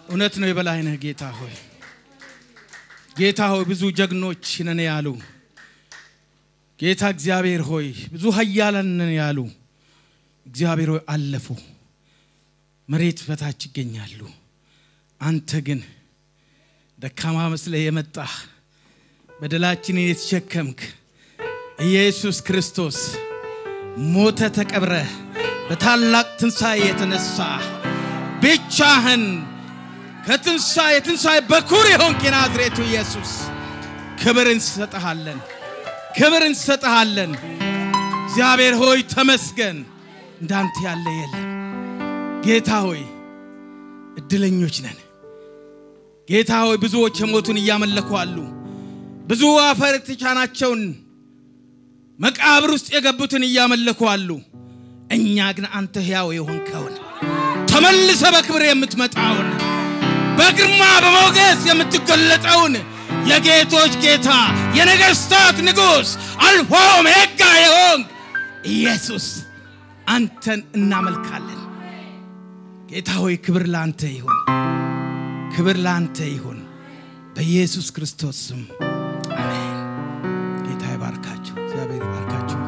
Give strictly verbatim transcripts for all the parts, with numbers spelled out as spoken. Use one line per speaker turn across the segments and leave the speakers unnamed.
እውነት ነው የበላይነህ ጌታ ሆይ ጌታ ሆይ ብዙ ጀግኖች ነን ያሉ ጌታ እግዚአብሔር ሆይ ብዙ ኃያላን ነን ያሉ እግዚአብሔር ሆይ አለፉ መሬት በታች ይገኛሉ አንተ ግን ደካማ መስለህ የመጣህ በደላችንን የተሸከምክ ኢየሱስ ክርስቶስ ሞተ ተቀብረ በታላቅ ትንሣኤ የተነሳ ብቻህን ከትንሣኤ ትንሣኤ በኩር የሆንክ የናዝሬቱ ኢየሱስ ክብር እንሰጥሃለን ክብር እንሰጥሃለን እግዚአብሔር ሆይ ተመስገን እንዳንተ ያለ የለም ጌታ ሆይ እድለኞች ነን ጌታ ሆይ ብዙዎች የሞቱን ያመለኩ አሉ ብዙ አፈር ተጫናቸውን መቃብር ውስጥ የገቡትን ያመለኩ አሉ እኛ ግን አንተ ሕያው የሆንከውን ተመልሰ በክብር የምትመጣውን በግርማ በሞገስ የምትገለጠውን የጌቶች ጌታ የነገስታት ንጉስ አልፋ ኦሜጋ የሆንክ ኢየሱስ አንተን እናመልካለን ጌታ ሆይ ክብር ላንተ ይሁን ክብር ላንተ ይሁን በኢየሱስ ክርስቶስ ስም አሜን ጌታ ይባርካችሁ እግዚአብሔር ይባርካችሁ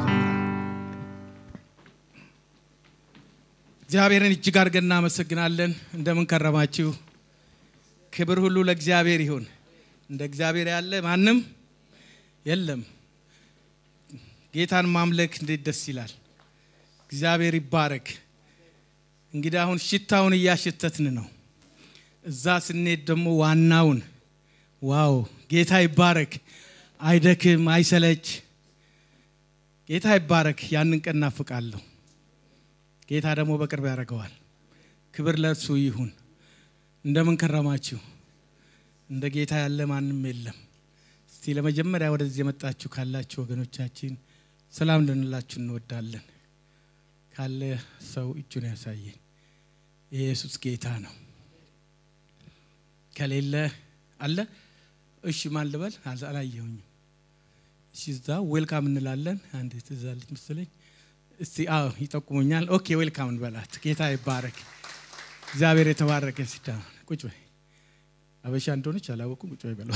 እግዚአብሔርን እጅግ አድርገን እናመሰግናለን እንደምን ከረማችሁ ክብር ሁሉ ለእግዚአብሔር ይሁን እንደ እግዚአብሔር ያለ ማንም የለም ጌታን ማምለክ እንዴት ደስ ይላል እግዚአብሔር ይባረክ እንግዲህ አሁን ሽታውን ያሽተትን ነው እዛ ስንሄድ ደግሞ ዋናውን ዋው ጌታ ይባረክ አይደክም አይሰለች ጌታ ይባረክ ያንን ቀን ናፍቃለሁ ጌታ ደግሞ በቅርብ ያረጋዋል ክብር ለእርሱ ይሁን እንደምን ከረማችሁ እንደ ጌታ ያለ ማንም የለም እስቲ ለመጀመሪያ ወደዚህ የመጣችሁ ካላችሁ ወገኖቻችን ሰላም ልንላችሁ እንወዳለን ካለ ሰው እጁን ያሳየኝ ኢየሱስ ጌታ ነው ከሌለ አለ እሺ ማን ልበል አላየሁኝ እሺ ዛ ዌልካም እንላለን አንዴ ትዛለች መስለኝ እስቲ አው ይጠቁሙኛል ኦኬ ዌልካም እንበላት ጌታ ይባረክ እግዚአብሔር የተባረከ ሲታ ቁጭ በይ አበሻ እንደሆነች አላወቁም ቁጭ በይ በለው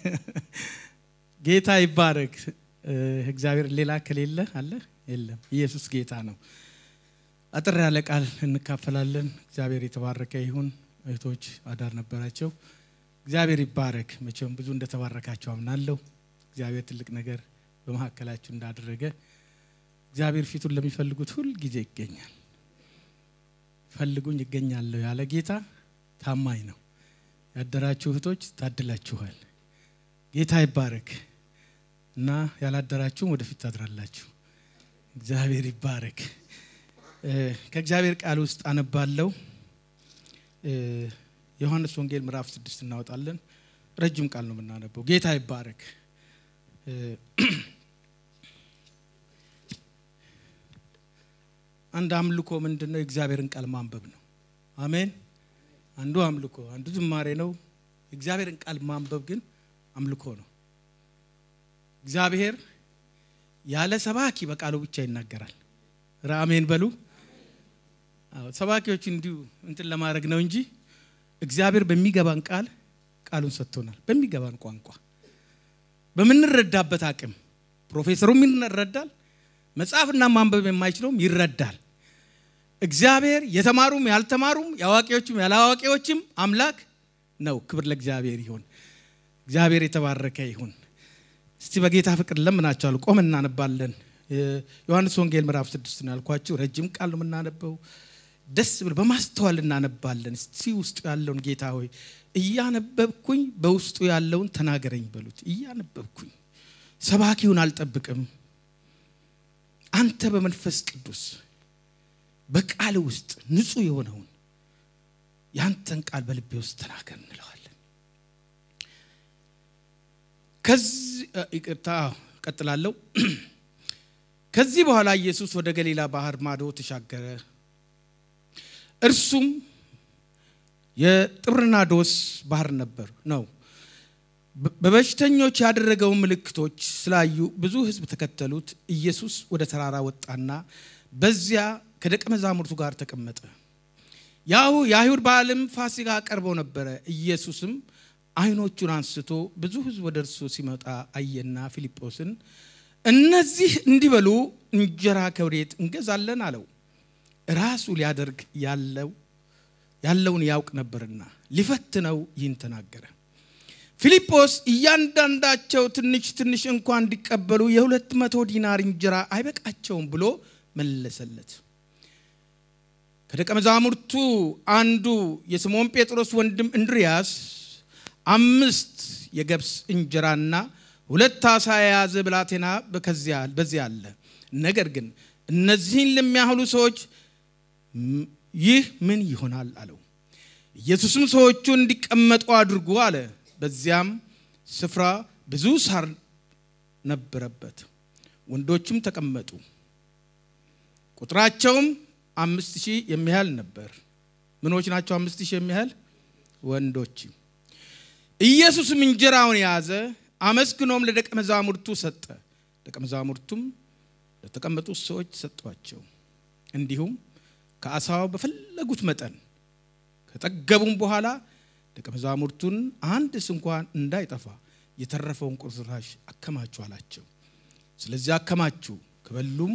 ጌታ ይባረክ እግዚአብሔር ሌላ ከሌለ አለ የለም ኢየሱስ ጌታ ነው አጥር ያለ ቃል እንካፈላለን እግዚአብሔር የተባረከ ይሁን እህቶች አዳር ነበራቸው እግዚአብሔር ይባረክ መቼም ብዙ እንደተባረካችሁ አምናለሁ እግዚአብሔር ትልቅ ነገር በመሐከላችሁ እንዳደረገ እግዚአብሔር ፊቱን ለሚፈልጉት ሁሉ ጊዜ ይገኛል ፈልጉኝ ይገኛል ያለ ጌታ ታማኝ ነው ያደራችሁ እህቶች ታድላችኋል ጌታ ይባረክ እና ያላደራችሁ ወደፊት ታድራላችሁ እግዚአብሔር ይባረክ ከእግዚአብሔር ቃል ውስጥ አነባለሁ ዮሐንስ ወንጌል ምዕራፍ ስድስት እናወጣለን ረጅም ቃል ነው የምናነበው ጌታ ይባረክ አንድ አምልኮ ምንድነው እግዚአብሔርን ቃል ማንበብ ነው አሜን አንዱ አምልኮ አንዱ ዝማሬ ነው እግዚአብሔርን ቃል ማንበብ ግን አምልኮ ነው እግዚአብሔር ያለ ሰባኪ በቃሉ ብቻ ይናገራል አሜን በሉ አዎ ሰባኪዎች እንዲሁ እንትን ለማድረግ ነው እንጂ እግዚአብሔር በሚገባን ቃል ቃሉን ሰጥቶናል በሚገባን ቋንቋ በመንረዳበት አቅም ፕሮፌሰሩም ይረዳል መጻፍና ማንበብ የማይችለው ይረዳል እግዚአብሔር የተማሩም ያልተማሩም ያዋቂዎችም ያላዋቂዎችም አምላክ ነው ክብር ለእግዚአብሔር ይሁን እግዚአብሔር የተባረከ ይሁን እስቲ በጌታ ፍቅር ለምናቻሉ ቆመን እናነባለን ዮሐንስ ወንጌል ምዕራፍ ስድስት ነው ያልኳችሁ ረጅም ቃል ነው የምናነበው ደስ ብሎ በማስተዋል እናነባለን እስቲ ውስጡ ያለውን ጌታ ሆይ እያነበብኩኝ በውስጡ ያለውን ተናገረኝ በሉት እያነበብኩኝ ሰባኪውን አልጠብቅም አንተ በመንፈስ ቅዱስ በቃል ውስጥ ንጹህ የሆነውን ያንተን ቃል በልቤ ውስጥ ተናገር እንለዋለን ከዚህ ይቅርታ ቀጥላለሁ ከዚህ በኋላ ኢየሱስ ወደ ገሊላ ባህር ማዶ ተሻገረ እርሱም የጥብርናዶስ ባህር ነበር ነው በበሽተኞች ያደረገው ምልክቶች ስላዩ ብዙ ህዝብ ተከተሉት ኢየሱስ ወደ ተራራ ወጣና በዚያ ከደቀ መዛሙርቱ ጋር ተቀመጠ ያው የአይሁድ በዓልም ፋሲካ ቀርቦ ነበር ኢየሱስም አይኖቹን አንስቶ ብዙ ሕዝብ ወደርሱ ሲመጣ አየና ፊልጶስን እነዚህ እንዲበሉ እንጀራ ከወዴት እንገዛለን አለው ራሱ ሊያደርግ ያለው ያለውን ያውቅ ነበርና ሊፈትነው ይህን ተናገረ ፊልጶስ እያንዳንዳቸው ትንሽ ትንሽ እንኳን እንዲቀበሉ የሁለት መቶ ዲናር እንጀራ አይበቃቸውም ብሎ መለሰለት ከደቀ መዛሙርቱ አንዱ የስምዖን ጴጥሮስ ወንድም እንድርያስ አምስት የገብስ እንጀራና ሁለት ዓሣ የያዘ ብላቴና በከዚያ በዚያ አለ ነገር ግን እነዚህን ለሚያህሉ ሰዎች ይህ ምን ይሆናል አለው ኢየሱስም ሰዎቹን እንዲቀመጡ አድርጉ አለ በዚያም ስፍራ ብዙ ሳር ነበረበት ወንዶችም ተቀመጡ ቁጥራቸውም አምስት ሺህ የሚያህል ነበር ምኖች ናቸው አምስት ሺህ የሚያህል ወንዶች ኢየሱስም እንጀራውን ያዘ አመስግኖም ለደቀ መዛሙርቱ ሰጠ ደቀ መዛሙርቱም ለተቀመጡ ሰዎች ሰጧቸው እንዲሁም ከዓሣው በፈለጉት መጠን ከጠገቡም በኋላ ደቀ መዛሙርቱን አንድ እንኳን እንዳይጠፋ የተረፈውን ቁርስራሽ አከማቹ አላቸው ስለዚህ አከማቹ ከበሉም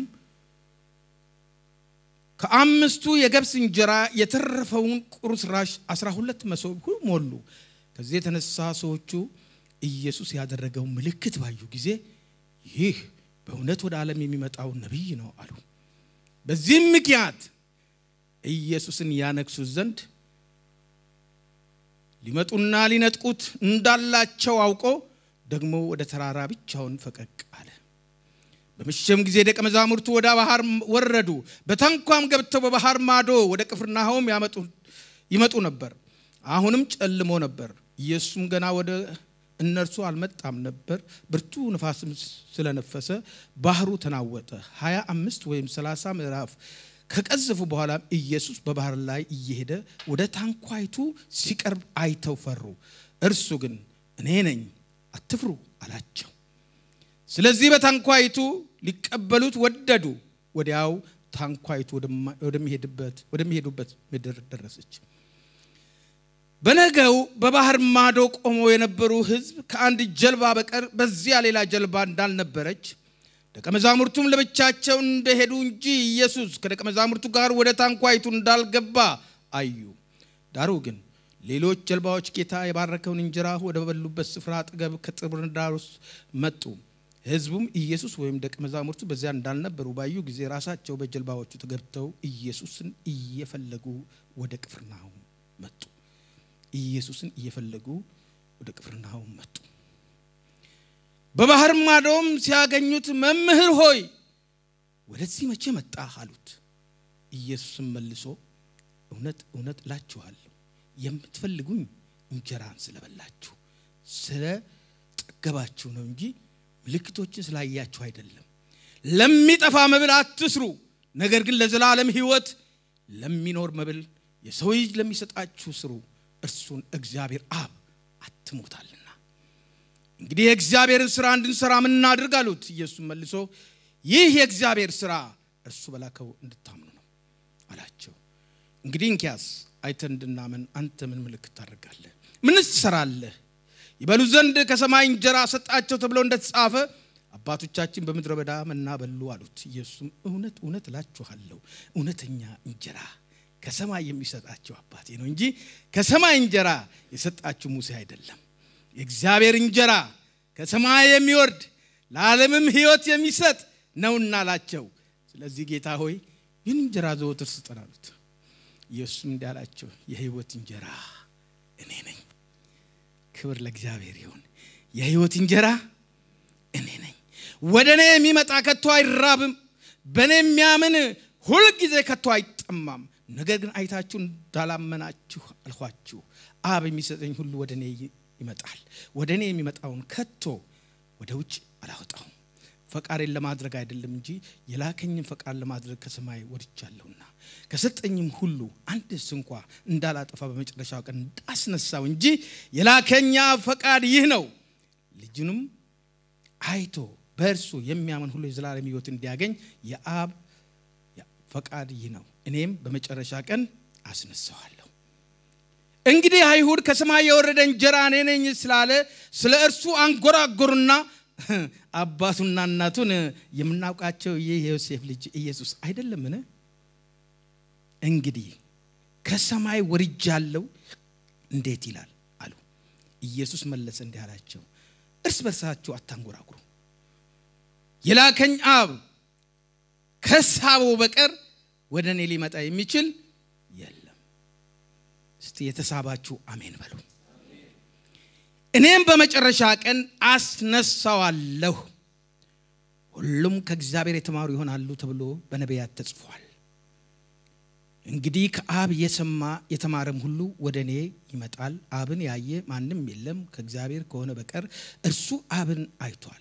ከአምስቱ የገብስ እንጀራ የተረፈውን ቁርስራሽ አስራ ሁለት መሶብ ሞሉ ከዚህ የተነሳ ሰዎቹ ኢየሱስ ያደረገው ምልክት ባዩ ጊዜ ይህ በእውነት ወደ ዓለም የሚመጣው ነብይ ነው አሉ በዚህ ምክንያት ኢየሱስን ያነክሱ ዘንድ ሊመጡና ሊነጥቁት እንዳላቸው አውቆ ደግሞ ወደ ተራራ ብቻውን ፈቀቅ አለ በመሸም ጊዜ ደቀ መዛሙርቱ ወደ ባህር ወረዱ በታንኳም ገብተው በባህር ማዶ ወደ ቅፍርናሆም ያመጡ ይመጡ ነበር አሁንም ጨልሞ ነበር ኢየሱስም ገና ወደ እነርሱ አልመጣም ነበር ብርቱ ንፋስም ስለነፈሰ ባህሩ ተናወጠ ሃያ አምስት ወይም ሰላሳ ምዕራፍ ከቀዘፉ በኋላ ኢየሱስ በባህር ላይ እየሄደ ወደ ታንኳይቱ ሲቀርብ አይተው ፈሩ እርሱ ግን እኔ ነኝ አትፍሩ አላቸው ስለዚህ በታንኳይቱ ሊቀበሉት ወደዱ ወዲያው ታንኳይቱ ወደሚሄድበት ወደሚሄዱበት ምድር ደረሰች በነገው በባህር ማዶ ቆመው የነበሩ ሕዝብ ከአንድ ጀልባ በቀር በዚያ ሌላ ጀልባ እንዳልነበረች ደቀ መዛሙርቱም ለብቻቸው እንደሄዱ እንጂ ኢየሱስ ከደቀ መዛሙርቱ ጋር ወደ ታንኳይቱ እንዳልገባ አዩ ዳሩ ግን ሌሎች ጀልባዎች ጌታ የባረከውን እንጀራ ወደ በሉበት ስፍራ አጠገብ ከጥብርዳሮስ መጡ ሕዝቡም ኢየሱስ ወይም ደቀ መዛሙርቱ በዚያ እንዳልነበሩ ባዩ ጊዜ ራሳቸው በጀልባዎቹ ተገብተው ኢየሱስን እየፈለጉ ወደ ቅፍርናሆም መጡ ኢየሱስን እየፈለጉ ወደ ቅፍርናሆም መጡ በባህር ማዶም ሲያገኙት መምህር ሆይ ወደዚህ መቼ መጣህ አሉት ኢየሱስም መልሶ እውነት እውነት እላችኋለሁ የምትፈልጉኝ እንጀራን ስለበላችሁ ስለ ጠገባችሁ ነው እንጂ ምልክቶችን ስላያችሁ አይደለም ለሚጠፋ መብል አትስሩ ነገር ግን ለዘላለም ሕይወት ለሚኖር መብል የሰው ልጅ ለሚሰጣችሁ ስሩ እርሱን እግዚአብሔር አብ አትሞታልና እንግዲህ የእግዚአብሔርን ሥራ እንድንሰራ ምን እናድርግ አሉት ኢየሱስ መልሶ ይህ የእግዚአብሔር ሥራ እርሱ በላከው እንድታምኑ ነው አላቸው እንግዲህ እንኪያስ አይተን እንድናምን አንተ ምን ምልክት ታደርጋለህ ምንስ ትሰራለህ ይበሉ ዘንድ ከሰማይ እንጀራ ሰጣቸው ተብሎ እንደተጻፈ አባቶቻችን በምድረ በዳ መና በሉ አሉት ኢየሱስም እውነት እውነት እላችኋለሁ እውነተኛ እንጀራ ከሰማይ የሚሰጣቸው አባቴ ነው እንጂ ከሰማይ እንጀራ የሰጣችሁ ሙሴ አይደለም የእግዚአብሔር እንጀራ ከሰማይ የሚወርድ ለዓለምም ሕይወት የሚሰጥ ነውና አላቸው ስለዚህ ጌታ ሆይ ይህን እንጀራ ዘወትር ስጠን አሉት ኢየሱስም እንዲህ አላቸው የሕይወት እንጀራ እኔ ነኝ ክብር ለእግዚአብሔር ይሁን የሕይወት እንጀራ እኔ ነኝ ወደኔ የሚመጣ ከቶ አይራብም በኔ የሚያምን ሁሉ ጊዜ ከቶ አይጠማም ነገር ግን አይታችሁ እንዳላመናችሁ አልኋችሁ አብ የሚሰጠኝ ሁሉ ወደኔ ይመጣል ወደኔ የሚመጣውን ከቶ ወደ ውጭ አላወጣውም ፈቃዴን ለማድረግ አይደለም እንጂ የላከኝን ፈቃድ ለማድረግ ከሰማይ ወርጃለሁና ከሰጠኝም ሁሉ አንድስ እንኳን እንዳላጠፋ በመጨረሻው ቀን እንዳስነሳው እንጂ የላከኛ ፈቃድ ይህ ነው ልጅንም አይቶ በእርሱ የሚያምን ሁሉ የዘላለም ሕይወት እንዲያገኝ የአብ ፈቃድ ይህ ነው እኔም በመጨረሻ ቀን አስነሳዋለሁ እንግዲህ አይሁድ ከሰማይ የወረደ እንጀራ እኔ ነኝ ስላለ ስለ እርሱ አንጎራጎሩና አባቱና እናቱን የምናውቃቸው የዮሴፍ ልጅ ኢየሱስ አይደለምን እንግዲህ ከሰማይ ወርጃለሁ እንዴት ይላል አሉ ኢየሱስ መለሰ እንዲህ አላቸው እርስ በርሳችሁ አታንጎራጉሩ የላከኝ አብ ከሳበው በቀር ወደኔ ሊመጣ የሚችል የለም እስቲ የተሳባችሁ አሜን በሉ እኔም በመጨረሻ ቀን አስነሳዋለሁ ሁሉም ከእግዚአብሔር የተማሩ ይሆናሉ ተብሎ በነቢያት ተጽፏል እንግዲህ ከአብ የሰማ የተማረም ሁሉ ወደኔ ይመጣል አብን ያየ ማንንም የለም ከእግዚአብሔር ከሆነ በቀር እርሱ አብን አይቷል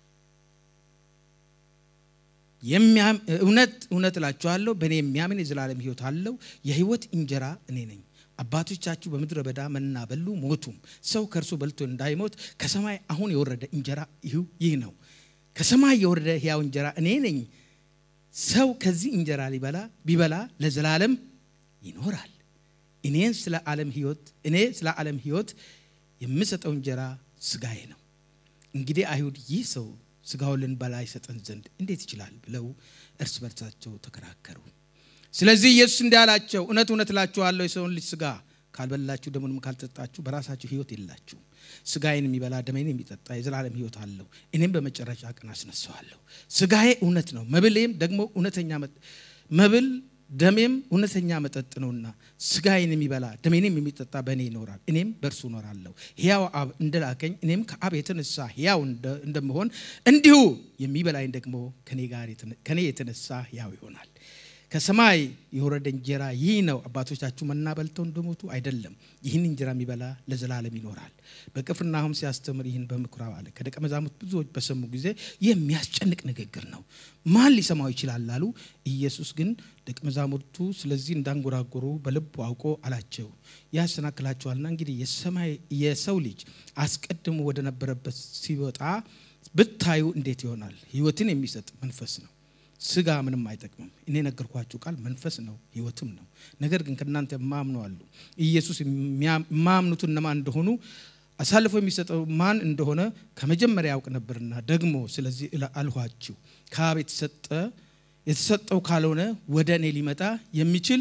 የሚያም እውነት እውነት እላችኋለሁ በእኔ የሚያምን የዘላለም ሕይወት አለው የሕይወት እንጀራ እኔ ነኝ አባቶቻችሁ በምድረ በዳ መና በሉ ሞቱም ሰው ከርሱ በልቶ እንዳይሞት ከሰማይ አሁን የወረደ እንጀራ ይህ ነው ከሰማይ የወረደ ሕያው እንጀራ እኔ ነኝ ሰው ከዚህ እንጀራ ሊበላ ቢበላ ለዘላለም ይኖራል እኔን ስለ ዓለም ሕይወት እኔ ስለ ዓለም ሕይወት የምሰጠው እንጀራ ስጋዬ ነው እንግዲህ አይሁድ ይህ ሰው ስጋውን ልንበላ ይሰጠን ዘንድ እንዴት ይችላል ብለው እርስ በርሳቸው ተከራከሩ ስለዚህ ኢየሱስ እንዳላቸው እውነት እውነት እላችኋለሁ የሰውን ልጅ ስጋ ካልበላችሁ ደሙንም ካልጠጣችሁ በራሳችሁ ሕይወት የላችሁ ስጋዬን የሚበላ ደሜን የሚጠጣ የዘላለም ሕይወት አለው እኔም በመጨረሻ ቀን አስነሳዋለሁ ስጋዬ እውነት ነው መብሌም ደግሞ እውነተኛ መብል ደሜም እውነተኛ መጠጥ ነውና ስጋዬን የሚበላ ደሜንም የሚጠጣ በእኔ ይኖራል እኔም በእርሱ እኖራለሁ ሕያው አብ እንደላከኝ እኔም ከአብ የተነሳ ሕያው እንደምሆን እንዲሁ የሚበላኝ ደግሞ ከኔ ጋር ከኔ የተነሳ ሕያው ይሆናል ከሰማይ የወረደ እንጀራ ይህ ነው አባቶቻችሁ መና በልተው እንደሞቱ አይደለም ይህን እንጀራ የሚበላ ለዘላለም ይኖራል በቅፍርናሆም ሲያስተምር ይህን በምኩራብ አለ ከደቀ መዛሙርት ብዙዎች በሰሙ ጊዜ የሚያስጨንቅ ንግግር ነው ማን ሊሰማው ይችላል አሉ ኢየሱስ ግን ደቀ መዛሙርቱ ስለዚህ እንዳንጎራጎሩ በልቡ አውቆ አላቸው ያሰናክላቸዋልና እንግዲህ የሰማይ የሰው ልጅ አስቀድሞ ወደ ነበረበት ሲወጣ ብታዩ እንዴት ይሆናል ሕይወትን የሚሰጥ መንፈስ ነው ስጋ ምንም አይጠቅምም እኔ ነገርኳችሁ ቃል መንፈስ ነው ሕይወትም ነው ነገር ግን ከናንተ ማምኑ አሉ ኢየሱስ ማምኑት እነማን እንደሆኑ አሳልፎ የሚሰጠው ማን እንደሆነ ከመጀመሪያ ያውቅ ነበርና ደግሞ ስለዚህ አልኋችሁ ከአብ የተሰጠ የተሰጠው ካልሆነ ወደኔ ሊመጣ የሚችል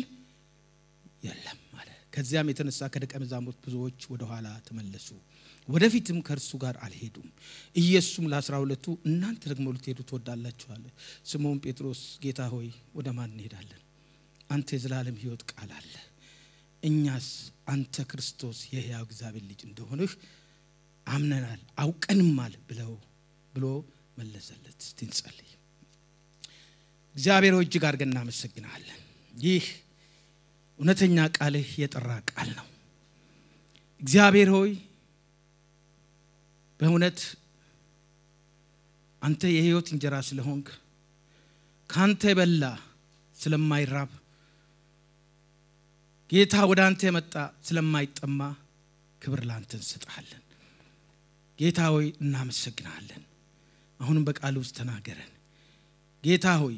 የለም ማለት ከዚያም የተነሳ ከደቀ መዛሙርት ብዙዎች ወደ ኋላ ተመለሱ ወደፊትም ከርሱ ጋር አልሄዱም ኢየሱስም ለአስራ ሁለቱ እናንተ ደግሞ ልትሄዱ ትወዳላችሁ አለ ስምዖን ጴጥሮስ ጌታ ሆይ ወደ ማን እንሄዳለን አንተ የዘላለም ሕይወት ቃል አለ እኛስ አንተ ክርስቶስ የሕያው እግዚአብሔር ልጅ እንደሆንህ አምነናል አውቀንማል ብለው ብሎ መለሰለት እንጸልይ እግዚአብሔር ሆይ እጅግ አድርገን እናመሰግናለን ይህ እውነተኛ ቃልህ የጠራ ቃል ነው እግዚአብሔር ሆይ በእውነት አንተ የሕይወት እንጀራ ስለሆንክ ካንተ በላ ስለማይራብ ጌታ ወደ አንተ የመጣ ስለማይጠማ ክብር ላንተ እንሰጣለን ጌታ ሆይ እናመሰግናለን አሁንም በቃል ውስጥ ተናገረን ጌታ ሆይ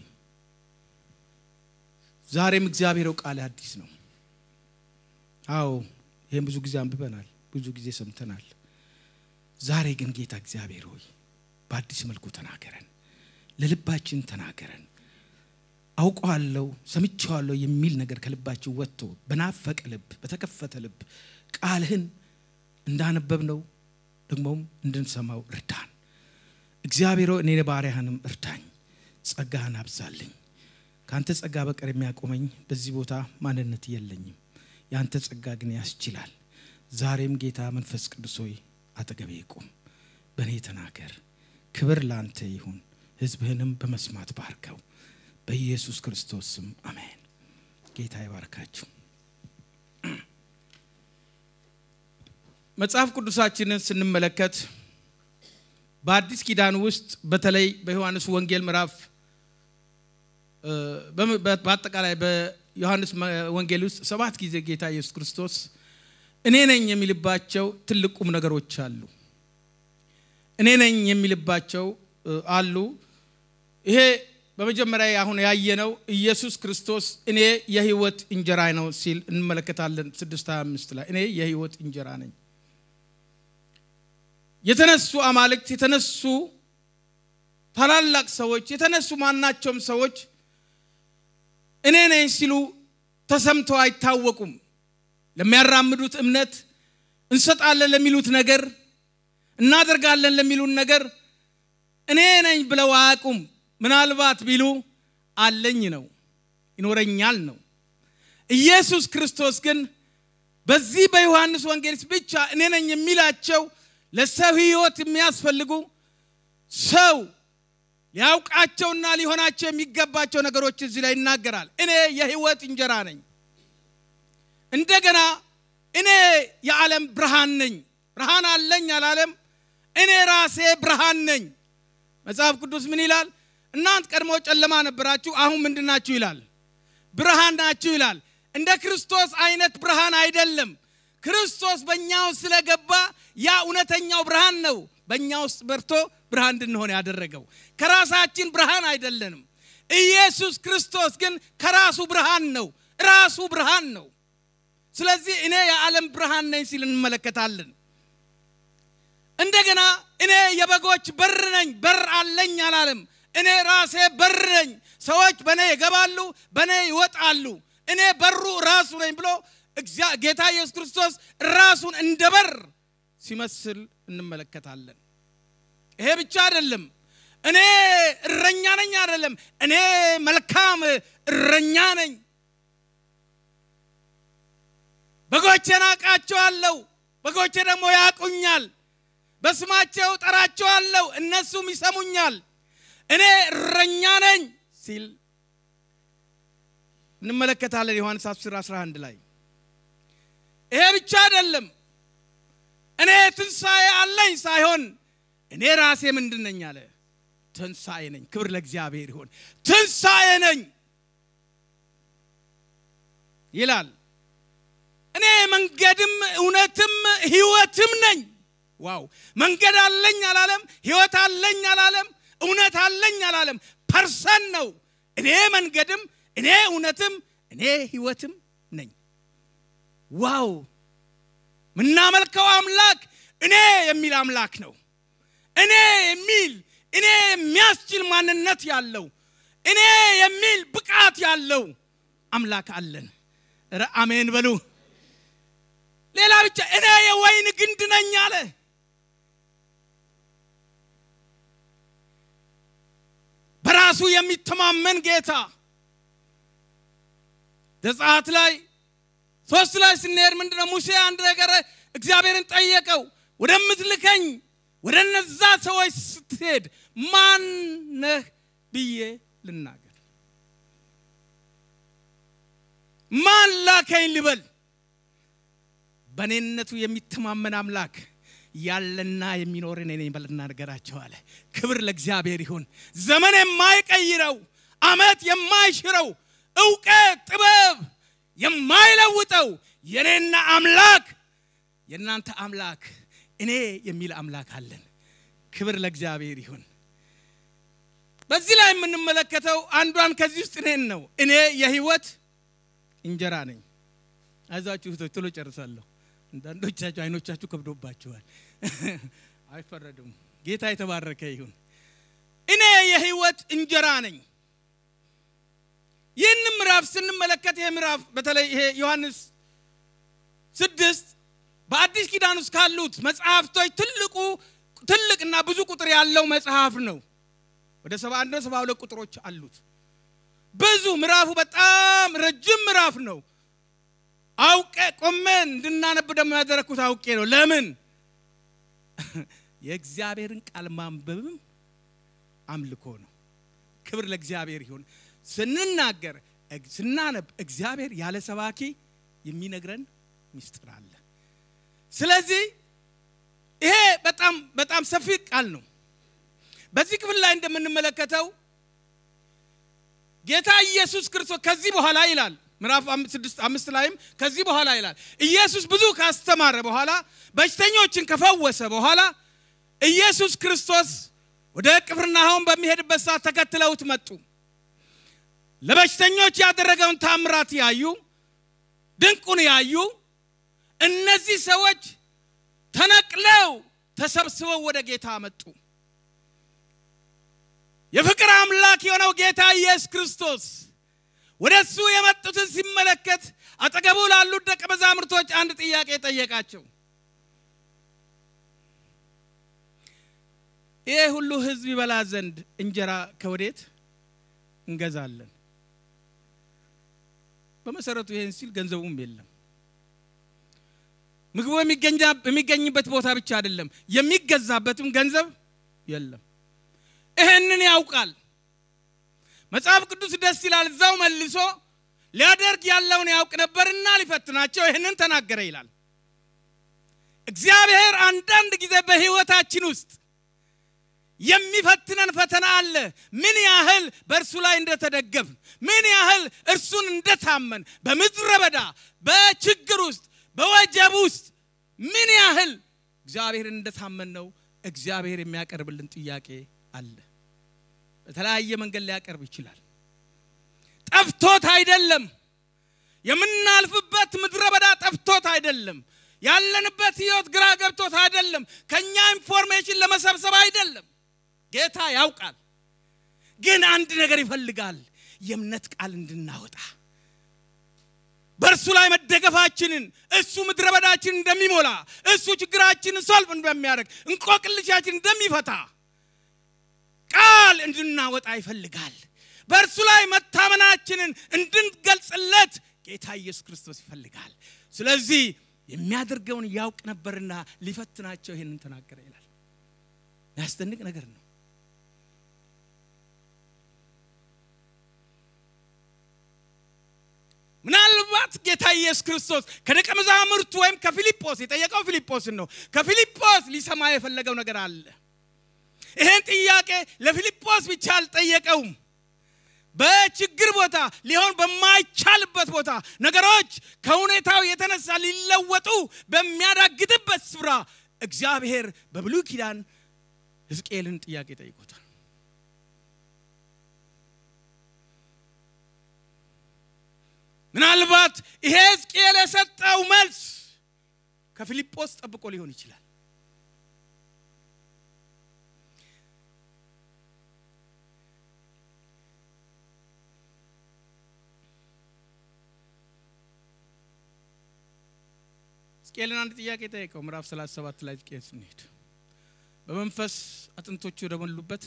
ዛሬም እግዚአብሔር ቃል አዲስ ነው አዎ ይሄን ብዙ ጊዜ አንብበናል ብዙ ጊዜ ሰምተናል ዛሬ ግን ጌታ እግዚአብሔር ሆይ በአዲስ መልኩ ተናገረን ለልባችን ተናገረን አውቀዋለሁ ሰምቻለሁ የሚል ነገር ከልባችን ወጥቶ በናፈቀ ልብ በተከፈተ ልብ ቃልህን እንዳነበብነው ደግሞም እንድንሰማው እርዳን እግዚአብሔር ሆይ እኔ ባሪያህንም እርዳኝ ጸጋህን አብዛልኝ ካንተ ጸጋ በቀር የሚያቆመኝ በዚህ ቦታ ማንነት የለኝም ያንተ ጸጋ ግን ያስችላል ዛሬም ጌታ መንፈስ ቅዱስ ሆይ አጠገቤ ቁም በእኔ ተናገር ክብር ላንተ ይሁን ሕዝብህንም በመስማት ባርከው በኢየሱስ ክርስቶስ ስም አሜን ጌታ ይባርካችሁ መጽሐፍ ቅዱሳችንን ስንመለከት በአዲስ ኪዳን ውስጥ በተለይ በዮሐንስ ወንጌል ምዕራፍ በአጠቃላይ በዮሐንስ ወንጌል ውስጥ ሰባት ጊዜ ጌታ ኢየሱስ ክርስቶስ እኔ ነኝ የሚልባቸው ትልቁም ነገሮች አሉ እኔ ነኝ የሚልባቸው አሉ ይሄ በመጀመሪያ አሁን ያየነው ኢየሱስ ክርስቶስ እኔ የሕይወት እንጀራ ነው ሲል እንመለከታለን ስድስት ሃያ አምስት ላይ እኔ የሕይወት እንጀራ ነኝ የተነሱ አማልክት የተነሱ ታላላቅ ሰዎች የተነሱ ማናቸውም ሰዎች እኔ ነኝ ሲሉ ተሰምተው አይታወቁም ለሚያራምዱት እምነት እንሰጣለን ለሚሉት ነገር እናደርጋለን ለሚሉን ነገር እኔ ነኝ ብለው አያውቁም ምናልባት ቢሉ አለኝ ነው ይኖረኛል ነው ኢየሱስ ክርስቶስ ግን በዚህ በዮሐንስ ወንጌል ብቻ እኔ ነኝ የሚላቸው ለሰው ሕይወት የሚያስፈልጉ ሰው ያውቃቸውና ሊሆናቸው የሚገባቸው ነገሮች እዚህ ላይ ይናገራል እኔ የሕይወት እንጀራ ነኝ እንደገና እኔ የዓለም ብርሃን ነኝ ብርሃን አለኝ አላለም እኔ ራሴ ብርሃን ነኝ መጽሐፍ ቅዱስ ምን ይላል እናንተ ቀድሞ ጨለማ ነበራችሁ አሁን ምንድናችሁ ይላል ብርሃን ናችሁ ይላል እንደ ክርስቶስ አይነት ብርሃን አይደለም ክርስቶስ በእኛው ስለገባ ያ እውነተኛው ብርሃን ነው በእኛው ውስጥ በርቶ ብርሃን እንድንሆን ያደረገው ከራሳችን ብርሃን አይደለንም ኢየሱስ ክርስቶስ ግን ከራሱ ብርሃን ነው ራሱ ብርሃን ነው ስለዚህ እኔ የዓለም ብርሃን ነኝ ሲል እንመለከታለን እንደገና እኔ የበጎች በር ነኝ በር አለኝ አላለም እኔ ራሴ በር ነኝ ሰዎች በኔ ይገባሉ በኔ ይወጣሉ እኔ በሩ ራሱ ነኝ ብሎ ጌታ ኢየሱስ ክርስቶስ ራሱን እንደበር ሲመስል እንመለከታለን ይሄ ብቻ አይደለም እኔ እረኛ ነኝ አይደለም እኔ መልካም እረኛ ነኝ በጎቼን አውቃቸዋለሁ በጎቼ ደግሞ ያውቁኛል በስማቸው ጠራቸዋለሁ እነሱም ይሰሙኛል እኔ እረኛ ነኝ ሲል እንመለከታለን ዮሐንስ አስር አስራ አንድ ላይ ይሄ ብቻ አይደለም እኔ ትንሣኤ አለኝ ሳይሆን እኔ ራሴ ምንድነኝ አለ ትንሣኤ ነኝ ክብር ለእግዚአብሔር ይሁን ትንሣኤ ነኝ ይላል እኔ መንገድም እውነትም ሕይወትም ነኝ ዋው መንገድ አለኝ አላለም ሕይወት አለኝ አላለም እውነት አለኝ አላለም ፐርሰን ነው እኔ መንገድም እኔ እውነትም እኔ ሕይወትም ነኝ ዋው ምናመልከው አምላክ እኔ የሚል አምላክ ነው እኔ የሚል እኔ የሚያስችል ማንነት ያለው እኔ የሚል ብቃት ያለው አምላክ አለን አሜን በሉ ሌላ ብቻ እኔ የወይን ግንድ ነኝ አለ በራሱ የሚተማመን ጌታ ዘጸአት ላይ ሶስት ላይ ስንሄድ ምንድነው ሙሴ አንድ ነገር እግዚአብሔርን ጠየቀው ወደምትልከኝ ወደነዛ ሰዎች ስትሄድ ማን ነህ ብዬ ልናገር ማን ላከኝ ልበል በኔነቱ የሚተማመን አምላክ ያለና የሚኖር እኔ ነኝ በልና ነገራቸው አለ ክብር ለእግዚአብሔር ይሁን ዘመን የማይቀይረው አመት የማይሽረው ዕውቀት ጥበብ የማይለውጠው የኔና አምላክ የናንተ አምላክ እኔ የሚል አምላክ አለን ክብር ለእግዚአብሔር ይሁን በዚህ ላይ የምንመለከተው አንዷን ከዚህ ውስጥ እኔን ነው እኔ የሕይወት እንጀራ ነኝ አይዛችሁ ቶሎ ጨርሳለሁ አንዳንዶቻችሁ አይኖቻችሁ ከብዶባችኋል አይፈረዱም ጌታ የተባረከ ይሁን እኔ የሕይወት እንጀራ ነኝ ይህን ምዕራፍ ስንመለከት ይሄ ምዕራፍ በተለይ ይሄ ዮሐንስ ስድስት በአዲስ ኪዳን ውስጥ ካሉት መጽሐፍቶች ትልቁ ትልቅና ብዙ ቁጥር ያለው መጽሐፍ ነው ወደ ሰባ አንድ ሰባ ሁለት ቁጥሮች አሉት ብዙ ምዕራፉ በጣም ረጅም ምዕራፍ ነው አውቄ ቆመን እንድናነብ ደሞ ያደረኩት አውቄ ነው ለምን የእግዚአብሔርን ቃል ማንበብም አምልኮ ነው ክብር ለእግዚአብሔር ይሁን ስንናገር ስናነብ እግዚአብሔር ያለ ሰባኪ የሚነግረን ምስጢር አለ ስለዚህ ይሄ በጣም በጣም ሰፊ ቃል ነው በዚህ ክፍል ላይ እንደምንመለከተው ጌታ ኢየሱስ ክርስቶስ ከዚህ በኋላ ይላል ምዕራፍ ስድስት አምስት ላይም ከዚህ በኋላ ይላል ኢየሱስ ብዙ ካስተማረ በኋላ በሽተኞችን ከፈወሰ በኋላ ኢየሱስ ክርስቶስ ወደ ቅፍርናሆም በሚሄድበት ሰዓት ተከትለውት መጡ ለበሽተኞች ያደረገውን ታምራት ያዩ ድንቁን ያዩ እነዚህ ሰዎች ተነቅለው ተሰብስበው ወደ ጌታ መጡ የፍቅር አምላክ የሆነው ጌታ ኢየሱስ ክርስቶስ ወደሱ የመጡትን ሲመለከት አጠገቡ ላሉ ደቀ መዛሙርቶች አንድ ጥያቄ ጠየቃቸው ይሄ ሁሉ ህዝብ ይበላ ዘንድ እንጀራ ከወዴት እንገዛለን በመሰረቱ ይሄን ሲል ገንዘቡም የለም ምግቡ የሚገኝበት ቦታ ብቻ አይደለም የሚገዛበትም ገንዘብ የለም ይሄንን ያውቃል መጽሐፍ ቅዱስ ደስ ይላል እዛው መልሶ ሊያደርግ ያለውን ያውቅ ነበርና ሊፈትናቸው ይሄንን ተናገረ ይላል እግዚአብሔር አንዳንድ ጊዜ በህይወታችን ውስጥ የሚፈትነን ፈተና አለ ምን ያህል በእርሱ ላይ እንደተደገፍ ምን ያህል እርሱን እንደታመን በምድረ በዳ በችግር ውስጥ በወጀብ ውስጥ ምን ያህል እግዚአብሔር እንደታመን ነው እግዚአብሔር የሚያቀርብልን ጥያቄ አለ በተለያየ መንገድ ሊያቀርብ ይችላል ጠፍቶት አይደለም የምናልፍበት ምድረ በዳ ጠፍቶት አይደለም ያለንበት ህይወት ግራ ገብቶት አይደለም ከኛ ኢንፎርሜሽን ለመሰብሰብ አይደለም ጌታ ያውቃል ግን አንድ ነገር ይፈልጋል የእምነት ቃል እንድናወጣ በእርሱ ላይ መደገፋችንን እሱ ምድረ በዳችንን እንደሚሞላ እሱ ችግራችንን ሶልቭ እንደሚያደርግ እንቆቅልሻችንን እንደሚፈታ ቃል እንድናወጣ ይፈልጋል በእርሱ ላይ መታመናችንን እንድንገልጽለት ጌታ ኢየሱስ ክርስቶስ ይፈልጋል ስለዚህ የሚያደርገውን ያውቅ ነበርና ሊፈትናቸው ይሄንን ተናገረ ይላል ያስደንቅ ነገር ነው ምናልባት ጌታ ኢየሱስ ክርስቶስ ከደቀ መዛሙርቱ ወይም ከፊልጶስ የጠየቀው ፊልጶስን ነው ከፊልጶስ ሊሰማ የፈለገው ነገር አለ ይሄን ጥያቄ ለፊልጶስ ብቻ አልጠየቀውም በችግር ቦታ ሊሆን በማይቻልበት ቦታ ነገሮች ከሁኔታው የተነሳ ሊለወጡ በሚያዳግጥበት ስፍራ እግዚአብሔር በብሉይ ኪዳን ሕዝቅኤልን ጥያቄ ጠይቆታል ምናልባት ይሄ ሕዝቅኤል የሰጠው መልስ ከፊልጶስ ጠብቆ ሊሆን ይችላል ሕዝቅኤልን አንድ ጥያቄ ጠየቀው ምዕራፍ ሰላሳ ሰባት ላይ ሕዝቅኤል ስንሄድ በመንፈስ አጥንቶቹ ወደሞሉበት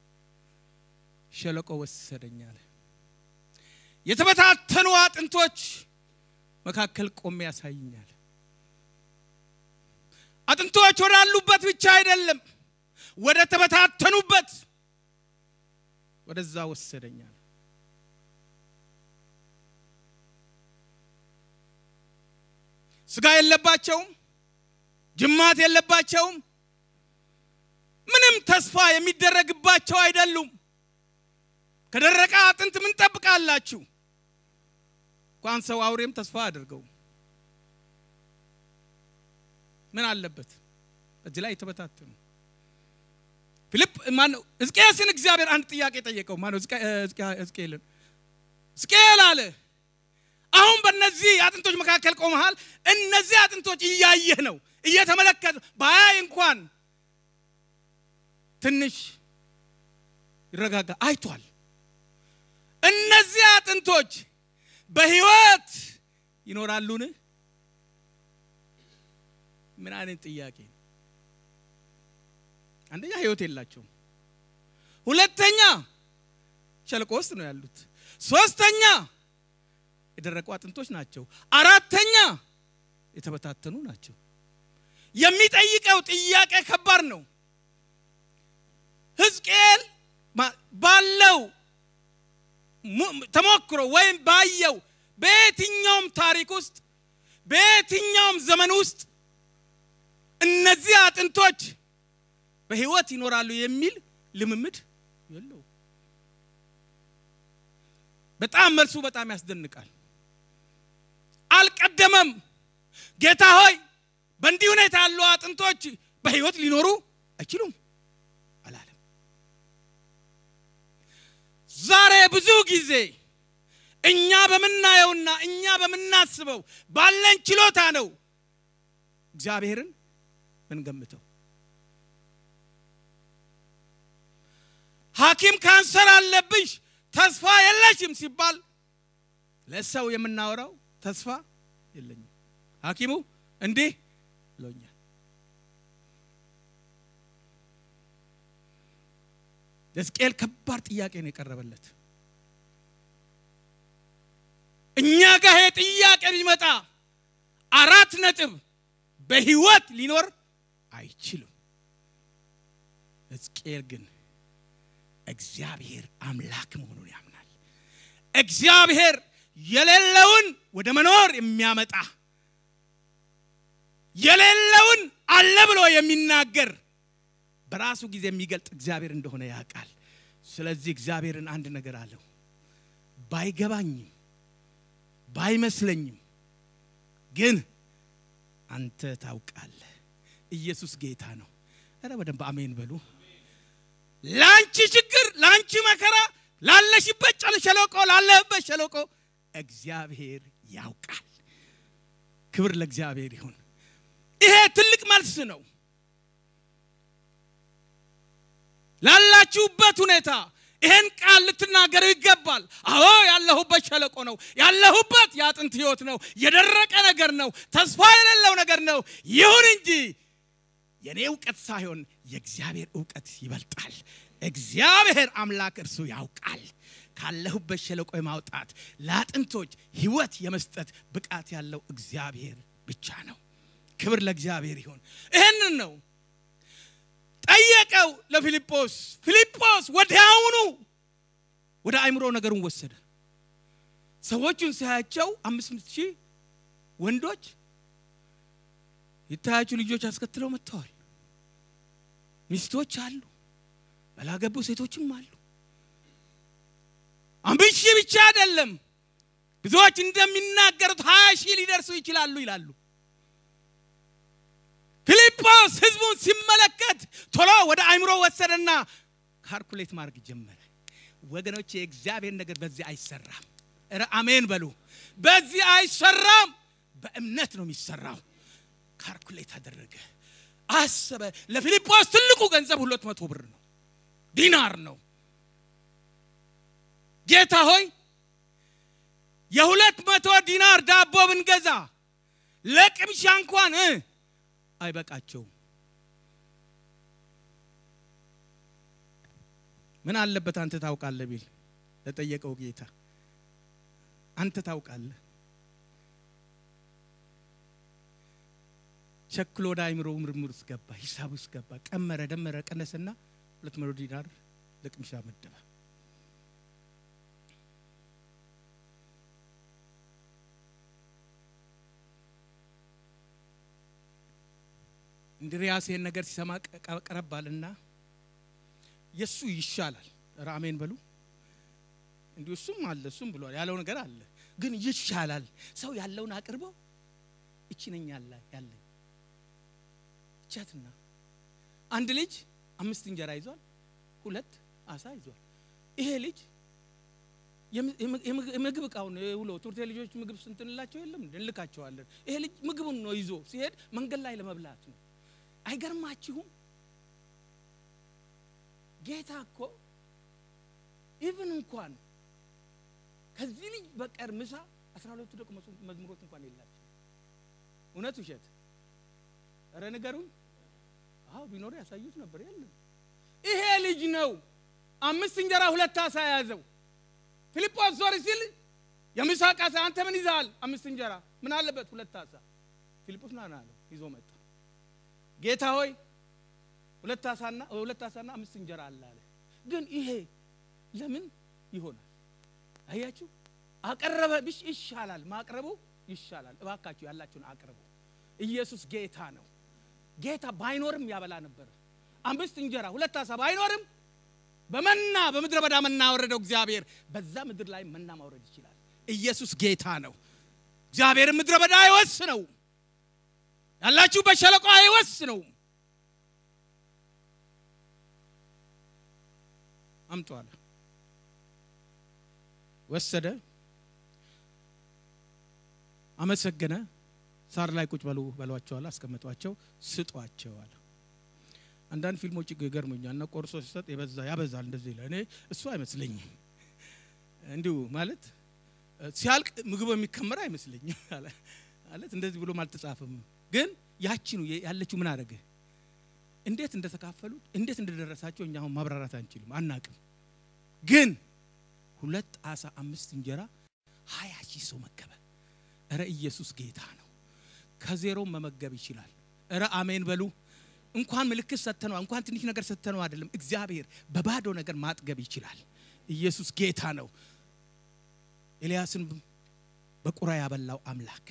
ሸለቆ ወሰደኝ አለ የተበታተኑ አጥንቶች መካከል ቆሜ ያሳየኛል አጥንቶች ወዳሉበት ብቻ አይደለም ወደ ተበታተኑበት ወደዛ ወሰደኝ አለ ስጋ የለባቸውም ጅማት የለባቸውም ምንም ተስፋ የሚደረግባቸው አይደሉም ከደረቀ አጥንት ምን ተጠብቃላችሁ እንኳን ሰው አውሬም ተስፋ አድርገው ምን አለበት እዚህ ላይ ተበታተኑ ፊልip ማን ሕዝቅኤልን እግዚአብሔር አንድ ጥያቄ ጠየቀው ማን ሕዝቅኤልን ሕዝቅኤል አለ አሁን በእነዚህ አጥንቶች መካከል ቆመሃል እነዚህ አጥንቶች እያየህ ነው እየተመለከተ ባይ እንኳን ትንሽ ይረጋጋ አይቷል እነዚህ አጥንቶች በህይወት ይኖራሉን ምን አይነት ጥያቄ አንደኛ ህይወት የላቸውም ሁለተኛ ሸለቆ ውስጥ ነው ያሉት ሶስተኛ የደረቁ አጥንቶች ናቸው አራተኛ የተበታተኑ ናቸው የሚጠይቀው ጥያቄ ከባድ ነው ሕዝቅኤል ባለው ተሞክሮ ወይም ባየው በየትኛውም ታሪክ ውስጥ በየትኛውም ዘመን ውስጥ እነዚህ አጥንቶች በህይወት ይኖራሉ የሚል ልምምድ የለው በጣም መልሱ በጣም ያስደንቃል አልቀደመም ጌታ ሆይ በእንዲህ ሁኔታ ያሉ አጥንቶች በህይወት ሊኖሩ አይችሉም አላለም ዛሬ ብዙ ጊዜ እኛ በመናየውና እኛ በመናስበው ባለን ችሎታ ነው እግዚአብሔርን ምንገምተው ሐኪም ካንሰር አለብሽ ተስፋ የለሽም ሲባል ለሰው የምናወራው ተስፋ የለኝም ሐኪሙ እንዴ ብሎኛል ሕዝቅኤል ከባድ ጥያቄ ነው የቀረበለት እኛ ጋር ጥያቄ ቢመጣ አራት ነጥብ በህይወት ሊኖር አይችልም ሕዝቅኤል ግን እግዚአብሔር አምላክ መሆኑን ያምናል እግዚአብሔር የሌለውን ወደ መኖር የሚያመጣ የሌለውን አለ ብሎ የሚናገር በራሱ ጊዜ የሚገልጥ እግዚአብሔር እንደሆነ ያውቃል ስለዚህ እግዚአብሔርን አንድ ነገር አለው ባይገባኝም ባይመስለኝም ግን አንተ ታውቃለህ ኢየሱስ ጌታ ነው አረ በደንብ አሜን በሉ ላንቺ ችግር ላንቺ መከራ ላለሽበት ጨለቆ ላለበት ሸለቆ እግዚአብሔር ያውቃል ክብር ለእግዚአብሔር ይሁን ይሄ ትልቅ መልስ ነው ላላችሁበት ሁኔታ ይሄን ቃል ልትናገሩ ይገባል አዎ ያለሁበት ሸለቆ ነው ያለሁበት ያጥንት ህይወት ነው የደረቀ ነገር ነው ተስፋ የሌለው ነገር ነው ይሁን እንጂ የኔ ዕውቀት ሳይሆን የእግዚአብሔር ዕውቀት ይበልጣል እግዚአብሔር አምላክ እርሱ ያውቃል ካለሁበት ሸለቆ የማውጣት ለአጥንቶች ህይወት የመስጠት ብቃት ያለው እግዚአብሔር ብቻ ነው ክብር ለእግዚአብሔር ይሁን ይሄንን ነው ጠየቀው ለፊልጶስ ፊልጶስ ወዲያውኑ ወደ አይምሮ ነገሩን ወሰደ ሰዎችን ሲያያቸው አምስት ሺህ ወንዶች ይታያችሁ ልጆች አስከትለው መጥተዋል ሚስቶች አሉ ባላገቡ ሴቶችም አሉ አምስት ሺህ ብቻ አይደለም ብዙዎች እንደሚናገሩት ሃያ ሺህ ሊደርሱ ይችላሉ ይላሉ ፊልጶስ ህዝቡን ሲመለከት ቶሎ ወደ አይምሮ ወሰደና ካልኩሌት ማድረግ ጀመረ ወገኖች የእግዚአብሔር ነገር በዚህ አይሰራም እረ አሜን በሉ በዚህ አይሰራም በእምነት ነው የሚሰራው ካልኩሌት አደረገ አሰበ ለፊልጶስ ትልቁ ገንዘብ ሁለት መቶ ብር ነው ዲናር ነው ጌታ ሆይ የሁለት መቶ ዲናር ዳቦ ብንገዛ ለቅምሻ እንኳን አይበቃቸው ምን አለበት አንተ ታውቃለህ ቢል ለጠየቀው ጌታ አንተ ታውቃለህ ቸክሎ ዳይምሮ ምርምር ስገባ ሂሳብ ስገባ ቀመረ ደመረ ቀነሰና ሁለት መቶ ዲናር ለቅምሻ መደበ እንድሪያስ ይሄን ነገር ሲሰማ ቀረባልና ኢየሱስ ይሻላል ራሜን በሉ እንዲውሱም አለ እሱም ብሏል ያለው ነገር አለ ግን ይሻላል ሰው ያለውን አቅርቦ እቺ ነኝ ያለ ያለ ቻትና አንድ ልጅ አምስት እንጀራ ይዟል ሁለት አሳ ይዟል ይሄ ልጅ የምግብ ቃውን ሁሉ ቱርቴ ልጆች ምግብ ስንትንላቸው የለም እንልካቸዋለን ይሄ ልጅ ምግቡን ነው ይዞ ሲሄድ መንገድ ላይ ለመብላት ነው አይገርማችሁም ጌታ እኮ ኢቭን እንኳን ከዚህ ልጅ በቀር ምሳ አስራ ሁለት ደቂቃ መዝሙሮች እንኳን የላቸው እውነት ውሸት አረ ነገሩን አው ቢኖር ያሳዩት ነበር ያለው ይሄ ልጅ ነው አምስት እንጀራ ሁለት አሳ ያዘው ፊልጶስ ዞር ሲል የምሳ ቃሳ አንተ ምን ይዛል አምስት እንጀራ ምን አለበት ሁለት አሳ ፊልጶስ ናና አለው ይዞ መጣ ጌታ ሆይ ሁለት አሳና ሁለት አሳና አምስት እንጀራ አለ አለ ግን ይሄ ለምን ይሆናል አያችሁ አቀረበ ብሽ ይሻላል ማቅረቡ ይሻላል እባካችሁ ያላችሁን አቅርቡ ኢየሱስ ጌታ ነው ጌታ ባይኖርም ያበላ ነበር አምስት እንጀራ ሁለት አሳ ባይኖርም በመና በመድረ በዳ መና ወረደው እግዚአብሔር በዛ ምድር ላይ መና ማውረድ ይችላል ኢየሱስ ጌታ ነው እግዚአብሔር ምድረ በዳ አይወስነው ያላችሁ በሸለቆ አይወስነው አምጧል ወሰደ አመሰገነ ሳር ላይ ቁጭ በሉ በሏቸዋል አስቀምጧቸው ስጧቸዋል አንዳንድ ፊልሞች ይገርሙኛል እና ቆርሶ ሲሰጥ ይበዛ ያበዛል እንደዚህ ይላል እኔ እሱ አይመስለኝም እንዲሁ ማለት ሲያልቅ ምግብ የሚከመር አይመስለኝም ማለት እንደዚህ ብሎ ማልተጻፈም ግን ያቺ ነው ያለችው ምን አረገ እንዴት እንደተካፈሉት እንዴት እንደደረሳቸው እኛው ማብራራት አንችልም አናቅም ግን ሁለት አሳ አምስት እንጀራ ሃያ ሺህ ሰው መገበ እረ ኢየሱስ ጌታ ነው ከዜሮ መመገብ ይችላል እረ አሜን በሉ እንኳን ምልክት ሰተነው እንኳን ትንሽ ነገር ሰተነው አይደለም እግዚአብሔር በባዶ ነገር ማጥገብ ይችላል ኢየሱስ ጌታ ነው ኤልያስን በቁራ ያበላው አምላክ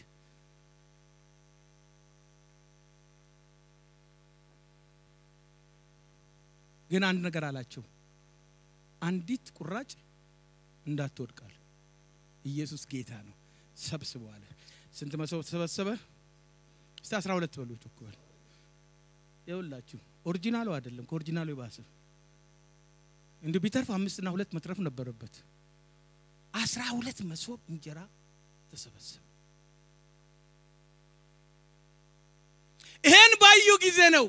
ግን አንድ ነገር አላቸው አንዲት ቁራጭ እንዳትወድቃል ኢየሱስ ጌታ ነው ሰብስበው አለ ስንት መሰው ተሰበሰበ እስቲ አስራ ሁለት በሉት እኮ ይኸውላችሁ ኦሪጂናሉ አይደለም ከኦሪጂናሉ ይባስ እንደ ቢተርፍ አምስት እና ሁለት መትረፍ ነበረበት አስራ ሁለት መሶብ እንጀራ ተሰበሰበ ይሄን ባዩ ጊዜ ነው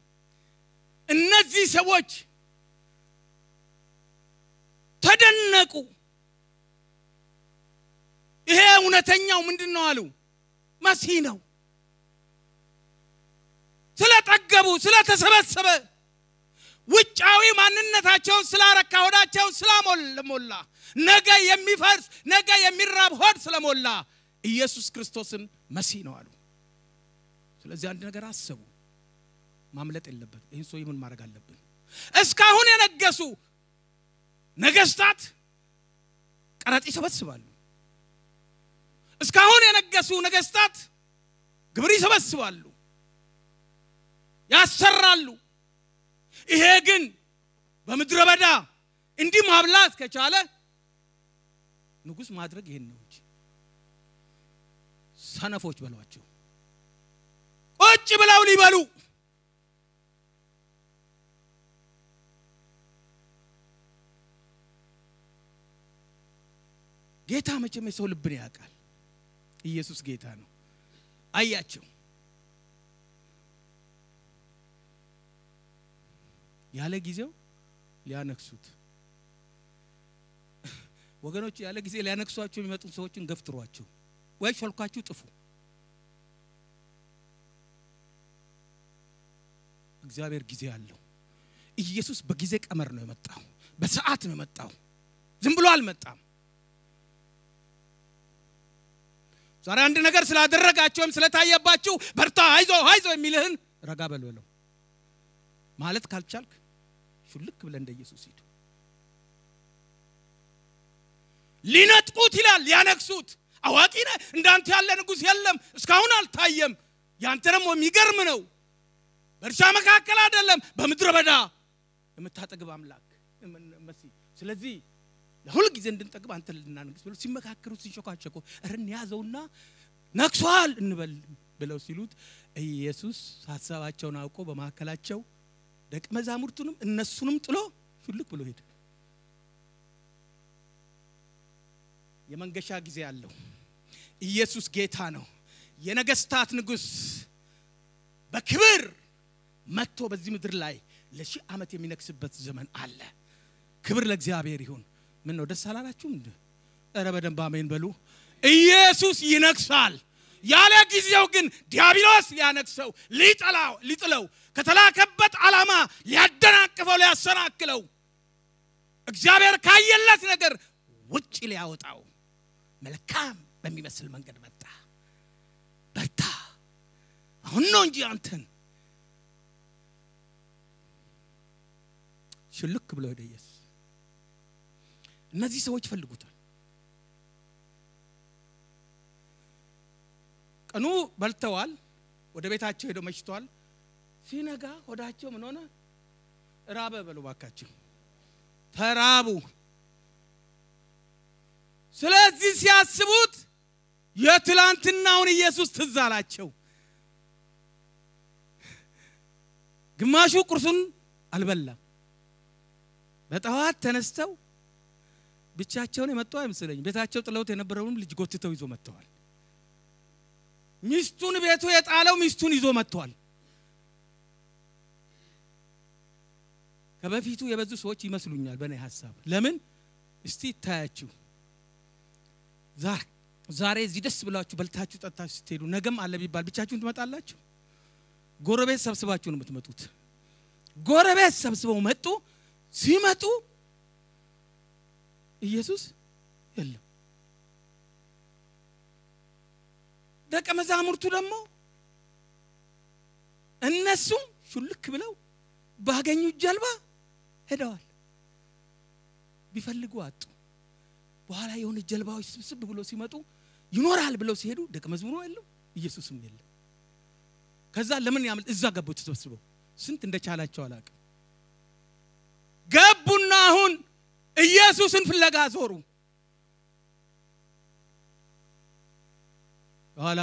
እነዚህ ሰዎች ተደነቁ ይሄ እውነተኛው ምንድነው አሉ መሲህ ነው ስለጠገቡ ስለተሰበሰበ ውጫዊ ማንነታቸውን ስላረካ ሆዳቸው ስላሞላ ነገ የሚፈርስ ነገ የሚራብ ሆድ ስለሞላ ኢየሱስ ክርስቶስን መሲህ ነው አሉ ስለዚህ አንድ ነገር አሰቡ ማምለጥ የለበት ይሄን ሰው ምን ማድረግ አለብን እስካሁን የነገሱ ነገስታት ቀራጥ ይሰበስባሉ እስካሁን የነገሱ ነገስታት ግብር ይሰበስባሉ ያሰራሉ ይሄ ግን በመድረ በዳ እንዲህ ማብላት ከቻለ ንጉስ ማድረግ ይሄን ነው እንጂ ሰነፎች በሏቸው ቁጭ ብለው ሊበሉ ጌታ መቼም የሰው ልብን ያውቃል ኢየሱስ ጌታ ነው አያቸው ያለ ጊዜው ሊያነክሱት ወገኖች ያለ ጊዜ ሊያነክሷቸው የሚመጡ ሰዎችን ገፍትሯቸው ወይ ሾልካችሁ ጥፉ እግዚአብሔር ጊዜ አለው ኢየሱስ በጊዜ ቀመር ነው የመጣው በሰዓት ነው የመጣው ዝም ብሎ አልመጣም ዛሬ አንድ ነገር ስላደረጋቸውም ስለታየባችሁ በርታ አይዞ አይዞ የሚልህን ረጋ በል በለው ማለት ካልቻልክ ሹልክ ብለ እንደ ኢየሱስ ሂዱ ሊነጥቁት ይላል ያነክሱት አዋቂ ነህ እንዳንተ ያለ ንጉስ የለም እስካሁን አልታየም ያንተ ደግሞ የሚገርም ነው በርሻ መካከል አይደለም በመድረ በዳ የምታጠግብ አምላክ መሲህ ስለዚህ ለሁሉ ጊዜ እንድንጠግብ አንተ ልናንግስ ብለው ሲመካከሩ ሲሾካቸኩ እርን ያዘውና ነክሷል እንበል ብለው ሲሉት ኢየሱስ ሐሳባቸውን አውቆ በማከላቸው ደቀ መዛሙርቱንም እነሱንም ጥሎ ሹልክ ብሎ ሄደ የመንገሻ ጊዜ አለው ኢየሱስ ጌታ ነው የነገስታት ንጉስ በክብር መጥቶ በዚህ ምድር ላይ ለሺህ ዓመት የሚነክስበት ዘመን አለ ክብር ለእግዚአብሔር ይሁን ምን ነው ደስ አላላችሁም እንዴ ኧረ በደንብ አሜን በሉ ኢየሱስ ይነክሳል ያለ ጊዜው ግን ዲያብሎስ ሊያነክሰው ሊጠላው ሊጥለው ከተላከበት ዓላማ ሊያደናቅፈው ሊያሰናክለው እግዚአብሔር ካየለት ነገር ውጪ ሊያወጣው መልካም በሚመስል መንገድ መጣ በርታ አሁን ነው እንጂ አንተን ሽልክ ብሎ ሄደ ኢየሱስ እነዚህ ሰዎች ፈልጉታል ቀኑ በልተዋል ወደ ቤታቸው ሄደው መሽቷል ሲነጋ ሆዳቸው ምን ሆነ ራበ በሉ ባካቸው ተራቡ ስለዚህ ሲያስቡት የትላንትናውን ኢየሱስ ትዝ አላቸው ግማሹ ቁርሱን አልበላም በጠዋት ተነስተው ብቻቸውን የመጣው አይመስለኝ ቤታቸው ጥለውት የነበረውን ልጅ ጎትተው ይዞ መጥተዋል ሚስቱን ቤቱ የጣለው ሚስቱን ይዞ መጥቷል ከበፊቱ የበዙ ሰዎች ይመስሉኛል በእኔ ሐሳብ ለምን እስቲ ታያችሁ ዛሬ ዛሬ እዚህ ደስ ብላችሁ በልታችሁ ጠጣችሁ ስትሄዱ ነገም አለ ቢባል ብቻችሁን ትመጣላችሁ ጎረቤት ሰብስባችሁ ነው የምትመጡት ጎረቤት ሰብስበው መጡ ሲመጡ ኢየሱስ የለም ደቀ መዛሙርቱ ደግሞ እነሱ ሹልክ ብለው ባገኙ ጀልባ ሄደዋል ቢፈልጉ አጡ በኋላ የሆነ ጀልባዎች ስብስብ ብሎ ሲመጡ ይኖራል ብለው ሲሄዱ ደቀ መዝሙሩ የለም ኢየሱስም የለም ከዛ ለምን ያመል እዛ ገቡ ተሰብስበው ስንት እንደቻላቸው አላቀም ገቡና አሁን ኢየሱስን ፍለጋ ዞሩ በኋላ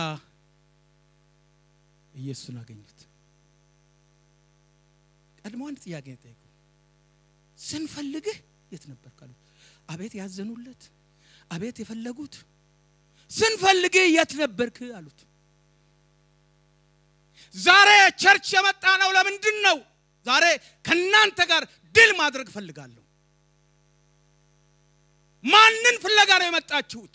ኢየሱስን አገኙት ቀድሞ አንድ ጥያቄ ጠይቁ ስንፈልግህ የት ነበር ካሉ አቤት ያዘኑለት አቤት የፈለጉት ስንፈልግህ የት ነበርክ አሉት ዛሬ ቸርች የመጣ ነው ለምንድን ነው ዛሬ ከናንተ ጋር ድል ማድረግ ፈልጋለሁ ማንን ፍለጋ ነው የመጣችሁት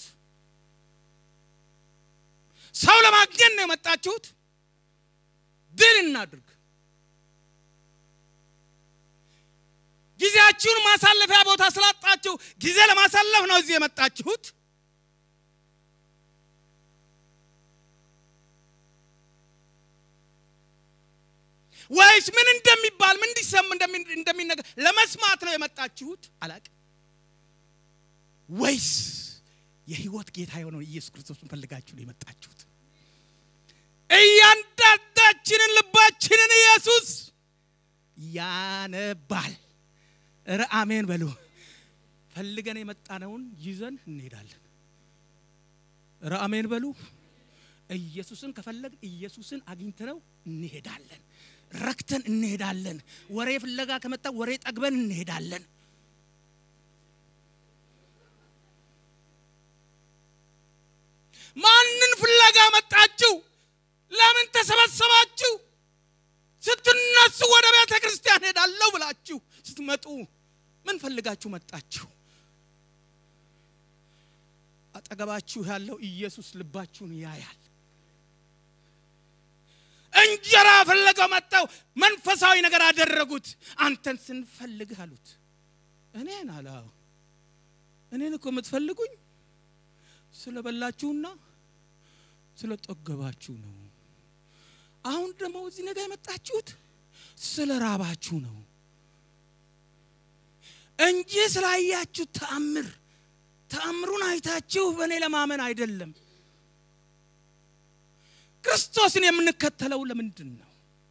ሰው ለማግኘት ነው የመጣችሁት ድል እናድርግ ጊዜያችሁን ማሳለፊያ ቦታ ስላጣችሁ ጊዜ ለማሳለፍ ነው እዚህ የመጣችሁት ወይስ ምን እንደሚባል ምን እንዲሰም እንደሚነገር ለመስማት ነው የመጣችሁት አላቅ ወይስ የህይወት ጌታ የሆነው ኢየሱስ ክርስቶስን ፈልጋችሁ ነው የመጣችሁት እያንዳንዳችንን ልባችንን ኢየሱስ ያነባል እረ አሜን በሉ ፈልገን የመጣነውን ይዘን እንሄዳለን እረ አሜን በሉ ኢየሱስን ከፈለግ ኢየሱስን አግኝተነው እንሄዳለን ረክተን እንሄዳለን ወሬ ፍለጋ ከመጣ ወሬ ጠግበን እንሄዳለን ማንን ፍለጋ መጣችሁ ለምን ተሰበሰባችሁ ስትነሱ ወደ ቤተ ክርስቲያን ሄዳለሁ ብላችሁ ስትመጡ ምን ፈልጋችሁ መጣችሁ አጠገባችሁ ያለው ኢየሱስ ልባችሁን ያያል እንጀራ ፍለጋው መጣው መንፈሳዊ ነገር አደረጉት አንተን ስንፈልግህ አሉት እኔን አላው እኔን እኮ የምትፈልጉኝ ስለበላችሁና ስለጠገባችሁ ነው አሁን ደግሞ እዚህ ነገር የመጣችሁት ስለራባችሁ ነው እንጂ ስላያችሁ ተአምር ተአምሩን አይታችሁ በእኔ ለማመን አይደለም ክርስቶስን የምንከተለው ለምንድን ነው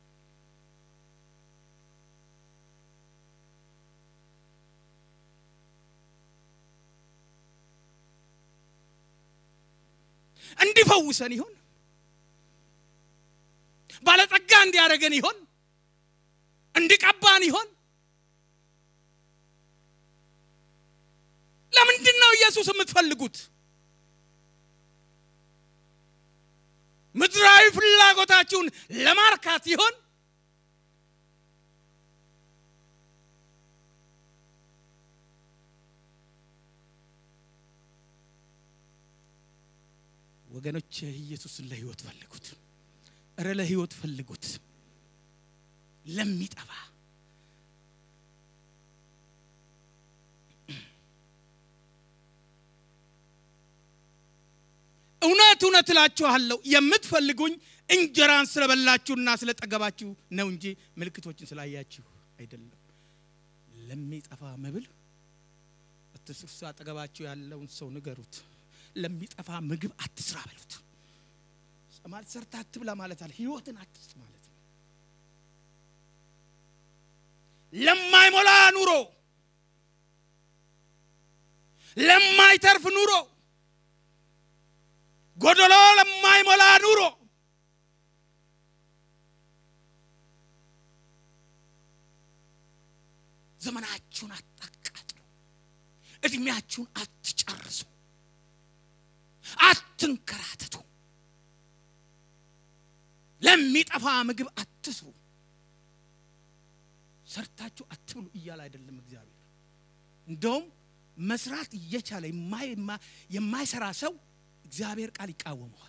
እንዲፈውሰን ይሆን ባለጠጋ እንዲያረገን ይሆን እንዲቀባን ይሆን ለምንድን ነው ኢየሱስ የምትፈልጉት ምድራዊ ፍላጎታችሁን ለማርካት ይሆን ወገኖች ኢየሱስን ለህይወት ፈልጉት እረ ለህይወት ፈልጉት ለሚጠፋ እውነት እውነት እላችኋለሁ የምትፈልጉኝ እንጀራን ስለበላችሁና ስለጠገባችሁ ነው እንጂ ምልክቶችን ስላያችሁ አይደለም ለሚጠፋ መብል አትስርሳ አጠገባችሁ ያለውን ሰው ንገሩት ለሚጠፋ ምግብ አትስራ በሉት ማለት ሰርታ አትብላ ማለት አለ ህይወትን አትስ ማለት ነው ለማይሞላ ኑሮ ለማይተርፍ ኑሮ ጎደሎ ለማይሞላ ኑሮ ዘመናችሁን አጣቃጥሉ እድሜያችሁን አትጨርሱ አትንከራተቱ ለሚጠፋ ምግብ አትስሩ ሰርታችሁ አትብሉ እያለ አይደለም እግዚአብሔር እንደውም መስራት እየቻለ የማይ የማይሰራ ሰው እግዚአብሔር ቃል ይቃወመዋል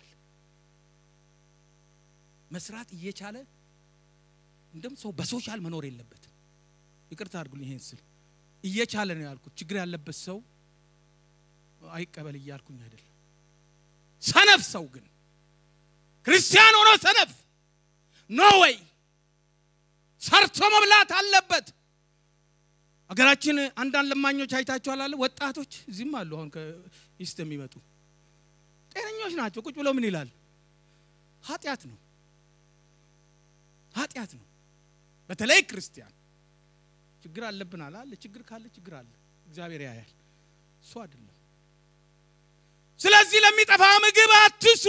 መስራት እየቻለ እንደም ሰው በሶሻል መኖር የለበትም ይቅርታ አድርጉልኝ ይሄን ስል እየቻለ ነው ያልኩት ችግር ያለበት ሰው አይቀበል እያልኩኝ አይደለም ሰነፍ ሰው ግን ክርስቲያን ሆኖ ሰነፍ ኖ ወይ ሰርቶ መብላት አለበት አገራችን አንዳንድ ለማኞች አይታችኋል አለ ወጣቶች እዚህም አሉ አሁን ከኢስት የሚመጡ ጤነኞች ናቸው ቁጭ ብለው ምን ይላል ኃጢያት ነው ኃጢያት ነው በተለይ ክርስቲያን ችግር አለብን አለ ችግር ካለ ችግር አለ እግዚአብሔር ያያል እሱ አይደለም ስለዚህ ለሚጠፋ ምግብ አትስሩ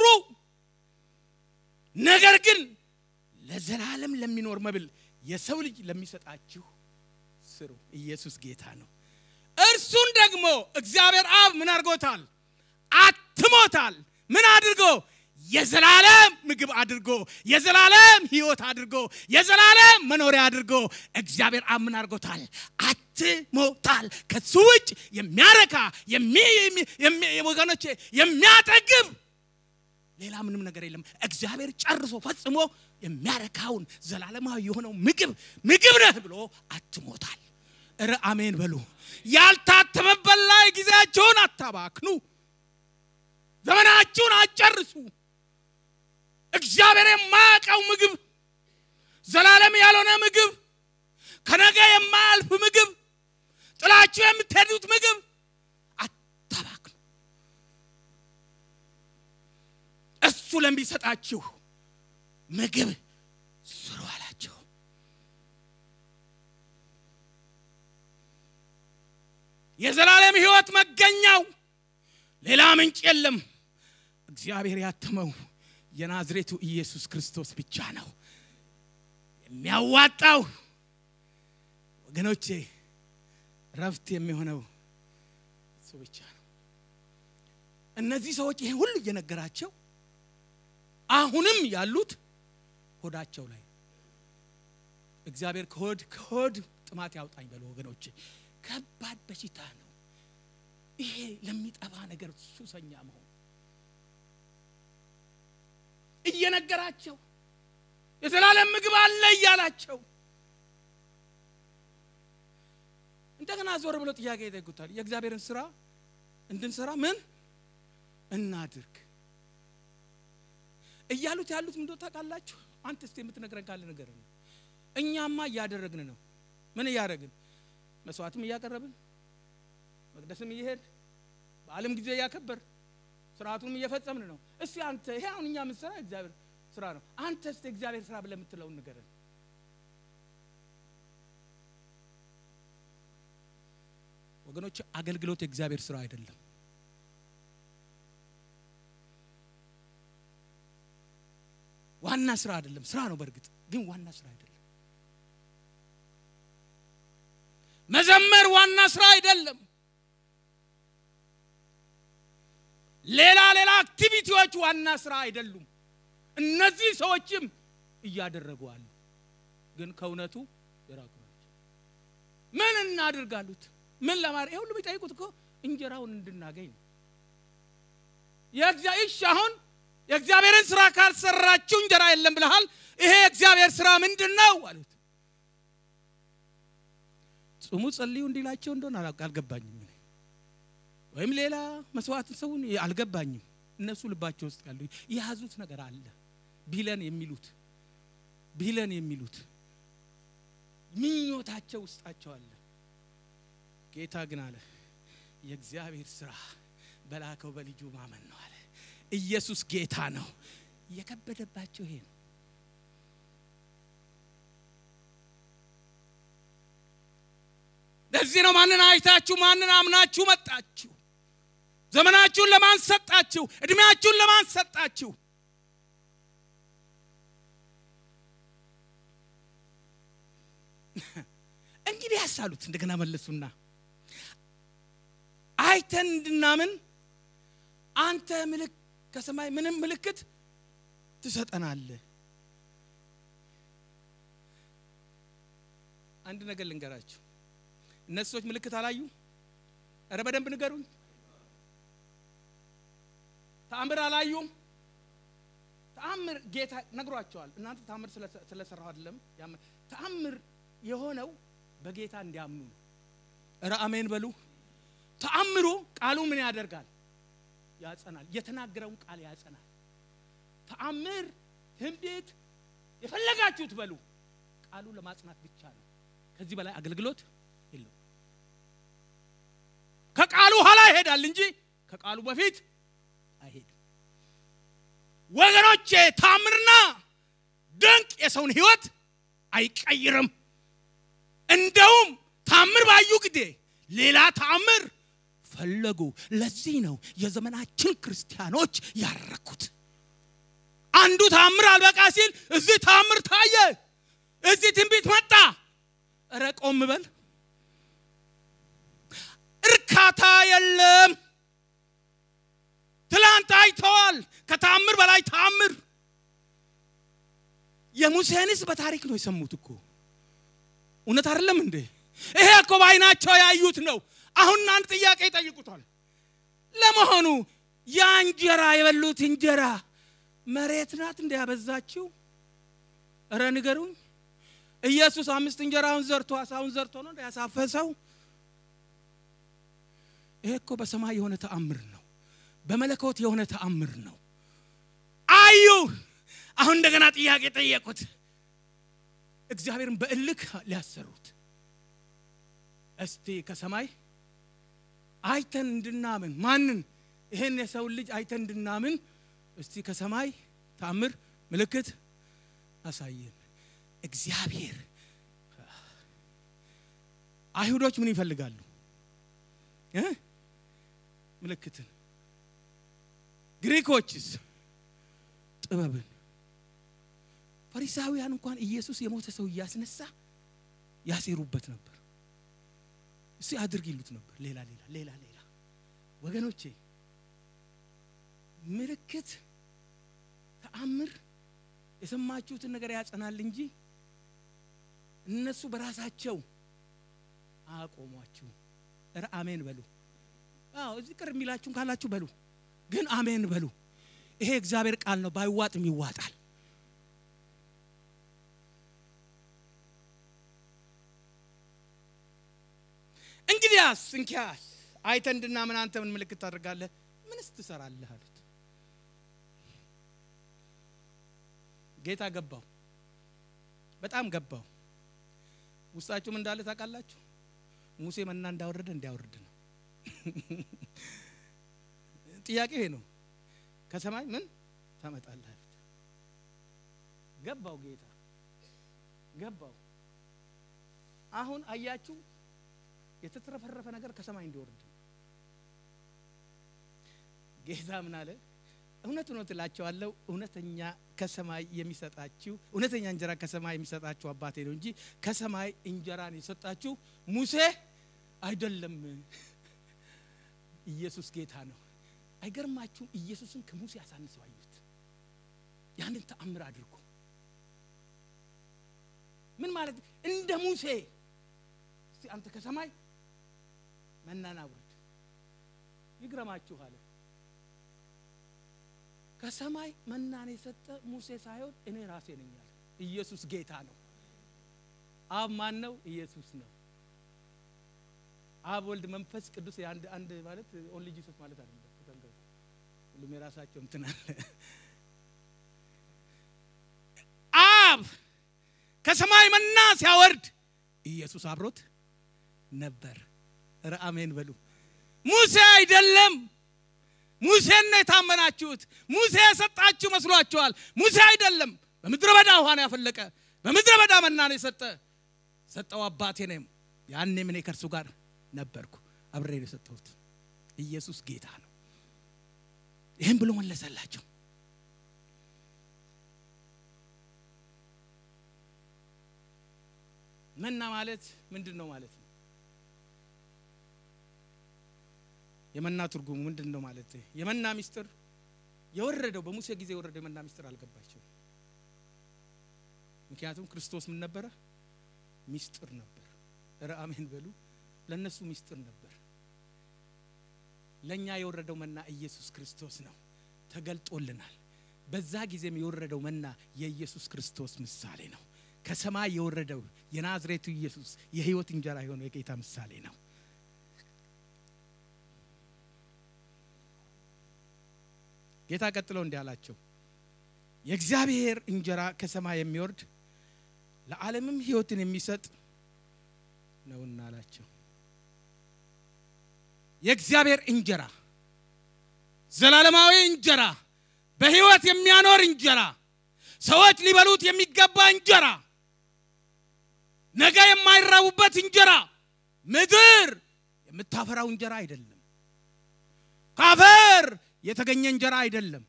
ነገር ግን ለዘላለም ለሚኖር መብል የሰው ልጅ ለሚሰጣችሁ ስሩ ኢየሱስ ጌታ ነው እርሱን ደግሞ እግዚአብሔር አብ ምን አድርጎታል አትሞታል ምን አድርጎ የዘላለም ምግብ አድርጎ የዘላለም ህይወት አድርጎ የዘላለም መኖሪያ አድርጎ እግዚአብሔር አብ ምን አድርጎታል አትሞታል ከሱ ውጭ የሚያረካ ወገኖቼ የሚያጠግብ ሌላ ምንም ነገር የለም እግዚአብሔር ጨርሶ ፈጽሞ የሚያረካውን ዘላለማዊ የሆነው ምግብ ምግብ ነህ ብሎ አትሞታል እረ አሜን በሉ ያልታተመበት ላይ ጊዜያችሁን አታባክኑ ዘመናችሁን አጨርሱ እግዚአብሔር የማያውቀው ምግብ ዘላለም ያልሆነ ምግብ ከነገ የማያልፍ ምግብ ጥላችሁ የምትሄዱት ምግብ አታባክኑ እሱ ለሚሰጣችሁ ምግብ ስሩ አላቸው የዘላለም ህይወት መገኛው ሌላ ምንጭ የለም እግዚአብሔር ያተመው የናዝሬቱ ኢየሱስ ክርስቶስ ብቻ ነው የሚያዋጣው ወገኖቼ ረፍት የሚሆነው እሱ ብቻ ነው እነዚህ ሰዎች ይሄ ሁሉ እየነገራቸው አሁንም ያሉት ሆዳቸው ላይ እግዚአብሔር ከሆድ ከሆድ ጥማት ያውጣኝ በሉ ወገኖቼ ከባድ በሽታ ነው ይሄ ለሚጠፋ ነገር ሱሰኛ መሆን እየነገራቸው የዘላለም ምግብ አለ እያላቸው እንደገና ዞር ብሎ ጥያቄ ይጠይቁታል የእግዚአብሔርን ስራ እንድንሰራ ምን እናድርግ እያሉት ያሉት ምን ተታቃላችሁ አንተ እስቲ የምትነግረን ካለ ነገር ነው እኛማ ያደረግን ነው ምን ያደረግን መስዋዕትም ያቀረብን መቅደስም ይሄድ በዓለም ጊዜ ያከበር ስርዓቱንም እየፈጸምን ነው እስቲ አንተ ይሄ አሁን እኛ መስራ እግዚአብሔር ስራ ነው አንተ እስቲ እግዚአብሔር ስራ ብለ የምትለው ነገር ወገኖች አገልግሎት እግዚአብሔር ስራ አይደለም ዋና ስራ አይደለም ስራ ነው በርግጥ ግን ዋና ስራ አይደለም መዘመር ዋና ስራ አይደለም ሌላ ሌላ አክቲቪቲዎች ዋና ስራ አይደሉም እነዚህ ሰዎችም እያደረጉ አሉ ግን ከውነቱ የራቁ ናቸው ምን እናድርጋሉት ምን ለማር ይሄ ሁሉ ቢጠይቁት እኮ እንጀራውን እንድናገኝ የእግዚአብሔር ሻሁን የእግዚአብሔርን ስራ ካልሰራችሁ እንጀራ የለም ብለሃል ይሄ እግዚአብሔር ስራ ምንድነው አሉት ጾሙ ጸልዩ እንዲላቸው እንደሆነ አልገባኝም ወይም ሌላ መስዋዕት ሰውን አልገባኝም እነሱ ልባቸው ውስጥ ያሉ ያዙት ነገር አለ ቢለን የሚሉት ቢለን የሚሉት ምኞታቸው ውስጣቸው አለ ጌታ ግን አለ የእግዚአብሔር ስራ በላከው በልጁ ማመን ነው አለ ኢየሱስ ጌታ ነው የከበደባቸው ይሄ ነው ለዚህ ነው ማንን አይታችሁ ማንን አምናችሁ መጣችሁ ዘመናችሁን ለማን ሰጣችሁ እድሜያችሁን ለማን ሰጣችሁ እንግዲህ ያሳሉት እንደገና መለሱና አይተን እንድናምን አንተ ምልክ ከሰማይ ምንም ምልክት ትሰጠናለህ አንድ ነገር ልንገራችሁ እነሱ ሰዎች ምልክት አላዩ አረ በደንብ ንገሩኝ ተአምር አላዩም ተአምር ጌታ ነግሯቸዋል እናንተ ተአምር ስለሰራው አይደለም ተአምር የሆነው በጌታ እንዲያምኑ አረ አሜን በሉ ተአምሩ ቃሉ ምን ያደርጋል ያጸናል የተናገረውን ቃል ያጸናል ተአምር ትንቢት የፈለጋችሁት በሉ ቃሉ ለማጽናት ብቻ ነው ከዚህ በላይ አገልግሎት የለው ከቃሉ ኋላ ይሄዳል እንጂ ከቃሉ በፊት አይሄድም ወገኖቼ ተአምርና ድንቅ የሰውን ህይወት አይቀይርም እንደውም ተአምር ባዩ ጊዜ ሌላ ተአምር ፈለጉ ለዚህ ነው የዘመናችን ክርስቲያኖች ያረኩት አንዱ ተአምር አልበቃ ሲል እዚህ ተአምር ታየ እዚህ ትንቢት መጣ ረቆም በል እርካታ የለም ትላንት አይተዋል ከተአምር በላይ ተአምር የሙሴንስ በታሪክ ነው የሰሙት እኮ እውነት አይደለም እንዴ ይሄ እኮ ባይናቸው ያዩት ነው አሁን አንድ ጥያቄ ይጠይቁታል ለመሆኑ ያ እንጀራ የበሉት እንጀራ መሬት ናት እንደ ያበዛችው አረ ንገሩኝ ኢየሱስ አምስት እንጀራውን ዘርቶ አሳውን ዘርቶ ነው እንደ ያሳፈሰው ይሄ እኮ በሰማይ የሆነ ተአምር ነው በመለኮት የሆነ ተአምር ነው አዩ አሁን እንደገና ጥያቄ ጠየቁት እግዚአብሔርን በእልክ ሊያሰሩት እስቲ ከሰማይ አይተን እንድናምን ማንን ይሄን የሰው ልጅ አይተን እንድናምን እስቲ ከሰማይ ተአምር ምልክት አሳየን እግዚአብሔር አይሁዶች ምን ይፈልጋሉ እ ምልክትን ግሪኮችስ ጥበብን ፈሪሳውያን እንኳን ኢየሱስ የሞተ ሰው ያስነሳ ያሲሩበት ነበር እሺ አድርግ ይሉት ነበር ሌላ ሌላ ሌላ ሌላ ወገኖቼ ምልክት ተአምር የሰማችሁትን ነገር ያጸናል እንጂ እነሱ በራሳቸው አቆሟችሁ እረ አሜን በሉ አዎ እዚህ ቅር የሚላችሁ ካላችሁ በሉ ግን አሜን በሉ ይሄ እግዚአብሔር ቃል ነው ባይዋጥም ይዋጣል እንግዲያስ እንኪያስ አይተን እንድናምን አንተ ምን ምልክት ታደርጋለህ ምንስ ትሰራለህ አሉት ጌታ ገባው በጣም ገባው ውስጣችሁ ምን እንዳለ ታውቃላችሁ ሙሴ መና እንዳወረደ እንዲያወርድ ነው ጥያቄ ይሄ ነው ከሰማይ ምን ታመጣለህ አሉት ገባው ጌታ ገባው አሁን አያችሁ የተተረፈረፈ ነገር ከሰማይ እንዲወርድ ጌታ ምን አለ እውነት ነው ትላቸዋለሁ እውነተኛ ከሰማይ የሚሰጣችሁ እውነተኛ እንጀራ ከሰማይ የሚሰጣችሁ አባቴ ነው እንጂ ከሰማይ እንጀራን የሰጣችሁ ሙሴ አይደለም ኢየሱስ ጌታ ነው አይገርማችሁ ኢየሱስን ከሙሴ አሳንሰው አዩት ያንን ተአምር አድርጎ ምን ማለት እንደ ሙሴ እስቲ አንተ ከሰማይ መናን አውርድ ይግረማችሁ አለ ከሰማይ መናን የሰጠ ሙሴ ሳይሆን እኔ ራሴ ነኝ አለ ኢየሱስ ጌታ ነው አብ ማን ነው ኢየሱስ ነው አብ ወልድ መንፈስ ቅዱስ አንድ አንድ ማለት ኦንሊ ጂሰስ ማለት አይደለም ተንገሩ ሁሉም የራሳቸው እንትና አብ ከሰማይ መና ሲያወርድ ኢየሱስ አብሮት ነበር ኧረ አሜን በሉ ሙሴ አይደለም ሙሴ ነው የታመናችሁት ሙሴ የሰጣችሁ መስሏችኋል ሙሴ አይደለም በምድረ በዳ ውሃን ያፈለቀ በምድረ በዳ መናን የሰጠ ሰጠው አባቴ ነው ያኔ ምን ከርሱ ጋር ነበርኩ አብሬ ነው ሰጠሁት ኢየሱስ ጌታ ነው ይሄን ብሎ መለሰላቸው መና ማለት ምንድነው ማለት ነው የመና ትርጉሙ ምንድነው ማለት የመና ሚስጥር የወረደው በሙሴ ጊዜ የወረደው የመና ሚስጥር አልገባቸው ምክንያቱም ክርስቶስ ምን ነበር ሚስጥር ነበር ረአሜን በሉ ለነሱ ሚስጥር ነበር ለኛ የወረደው መና ኢየሱስ ክርስቶስ ነው ተገልጦልናል በዛ ጊዜም የወረደው መና የኢየሱስ ክርስቶስ ምሳሌ ነው ከሰማይ የወረደው የናዝሬቱ ኢየሱስ የሕይወት እንጀራ የሆነው የጌታ ምሳሌ ነው ጌታ ቀጥሎ እንዲያላቸው የእግዚአብሔር እንጀራ ከሰማይ የሚወርድ ለዓለምም ሕይወትን የሚሰጥ ነውና አላቸው የእግዚአብሔር እንጀራ ዘላለማዊ እንጀራ በሕይወት የሚያኖር እንጀራ ሰዎች ሊበሉት የሚገባ እንጀራ ነገ የማይራቡበት እንጀራ ምድር የምታፈራው እንጀራ አይደለም ካፈር የተገኘ እንጀራ አይደለም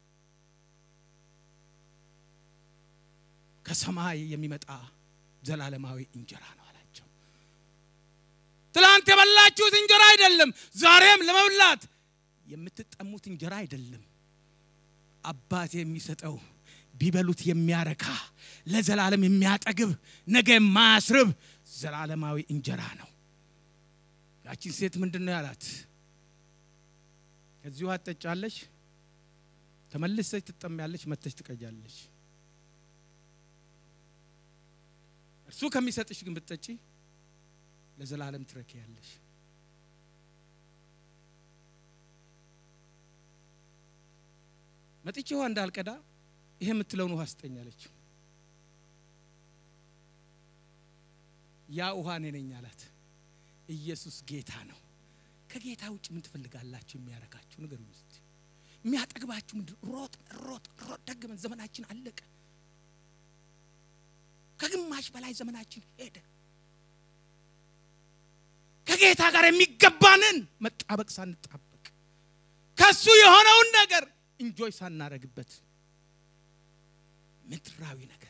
ከሰማይ የሚመጣ ዘላለማዊ እንጀራ ነው አላቸው ትላንት የበላችሁት እንጀራ አይደለም ዛሬም ለመብላት የምትጠሙት እንጀራ አይደለም አባቴ የሚሰጠው ቢበሉት የሚያረካ ለዘላለም የሚያጠግብ ነገ የማያስርብ ዘላለማዊ እንጀራ ነው ያቺን ሴት ምንድነው ያላት ከዚሁ አትጠጫለሽ ተመልሰሽ ትጠሚያለሽ መተሽ ትቀጃለሽ እርሱ ከሚሰጥሽ ግን ብትጠጪ ለዘላለም ትረኪያለሽ መጥቼው እንዳልቀዳ ይሄ የምትለውን ውሃ አስጠኛለች ያ ውሃ ነኝ አላት ኢየሱስ ጌታ ነው ከጌታ ውጭ ምን ትፈልጋላችሁ የሚያረካችሁ ነገር ውስጥ የሚያጠግባችሁ ምንድን ሮጥ ሮጥ ሮጥ ደግመን ዘመናችን አለቀ ከግማሽ በላይ ዘመናችን ሄደ ከጌታ ጋር የሚገባንን መጣበቅ ሳንጣበቅ ከሱ የሆነውን ነገር እንጆይ ሳናረግበት ምድራዊ ነገር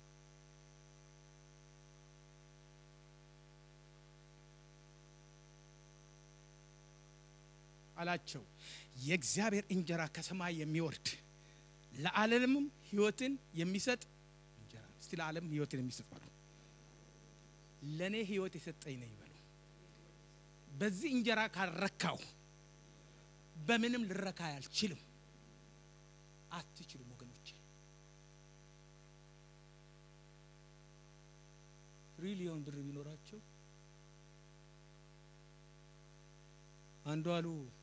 አላቸው የእግዚአብሔር እንጀራ ከሰማይ የሚወርድ ለዓለምም ሕይወትን የሚሰጥ እንጀራ እስቲ ለዓለም ሕይወትን የሚሰጥ ማለት ለኔ ሕይወት የሰጠኝ ነው ይበሉ በዚህ እንጀራ ካረካው በምንም ልረካ ያልችልም አትችሉም ወገኖቼ ትሪሊዮን ብር ቢኖራቸው አንዱ አሉ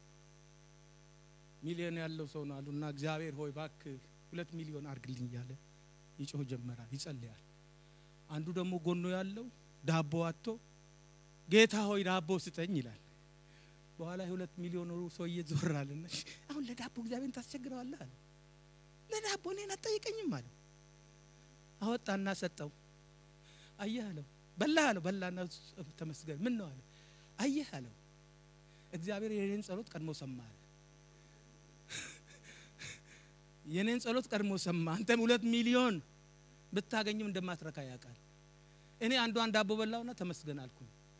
ሚሊዮን ያለው ሰው ነው አሉና እግዚአብሔር ሆይ ባክ ሁለት ሚሊዮን አርግልኝ ያለ ይጮህ ጀመራል ይጸልያል አንዱ ደግሞ ጎኖ ያለው ዳቦ አጥቶ ጌታ ሆይ ዳቦ ስጠኝ ይላል በኋላ ሁለት ሚሊዮን ሰው እየዞራልና አሁን ለዳቦ እግዚአብሔርን ታስቸግረዋለህ አለ ለዳቦ እኔን አትጠይቀኝም አለ አወጣና ሰጠው አየህ አለው በላ አለው በላና ተመስገን ምን ነው አለ አየህ አለው እግዚአብሔር የኔን ጸሎት ቀድሞ ሰማ የኔን ጸሎት ቀድሞ ሰማ አንተም ሁለት ሚሊዮን ብታገኝም እንደማትረካ ያውቃል እኔ አንዱ አንድ ዳቦ በላውና ተመስገን አልኩ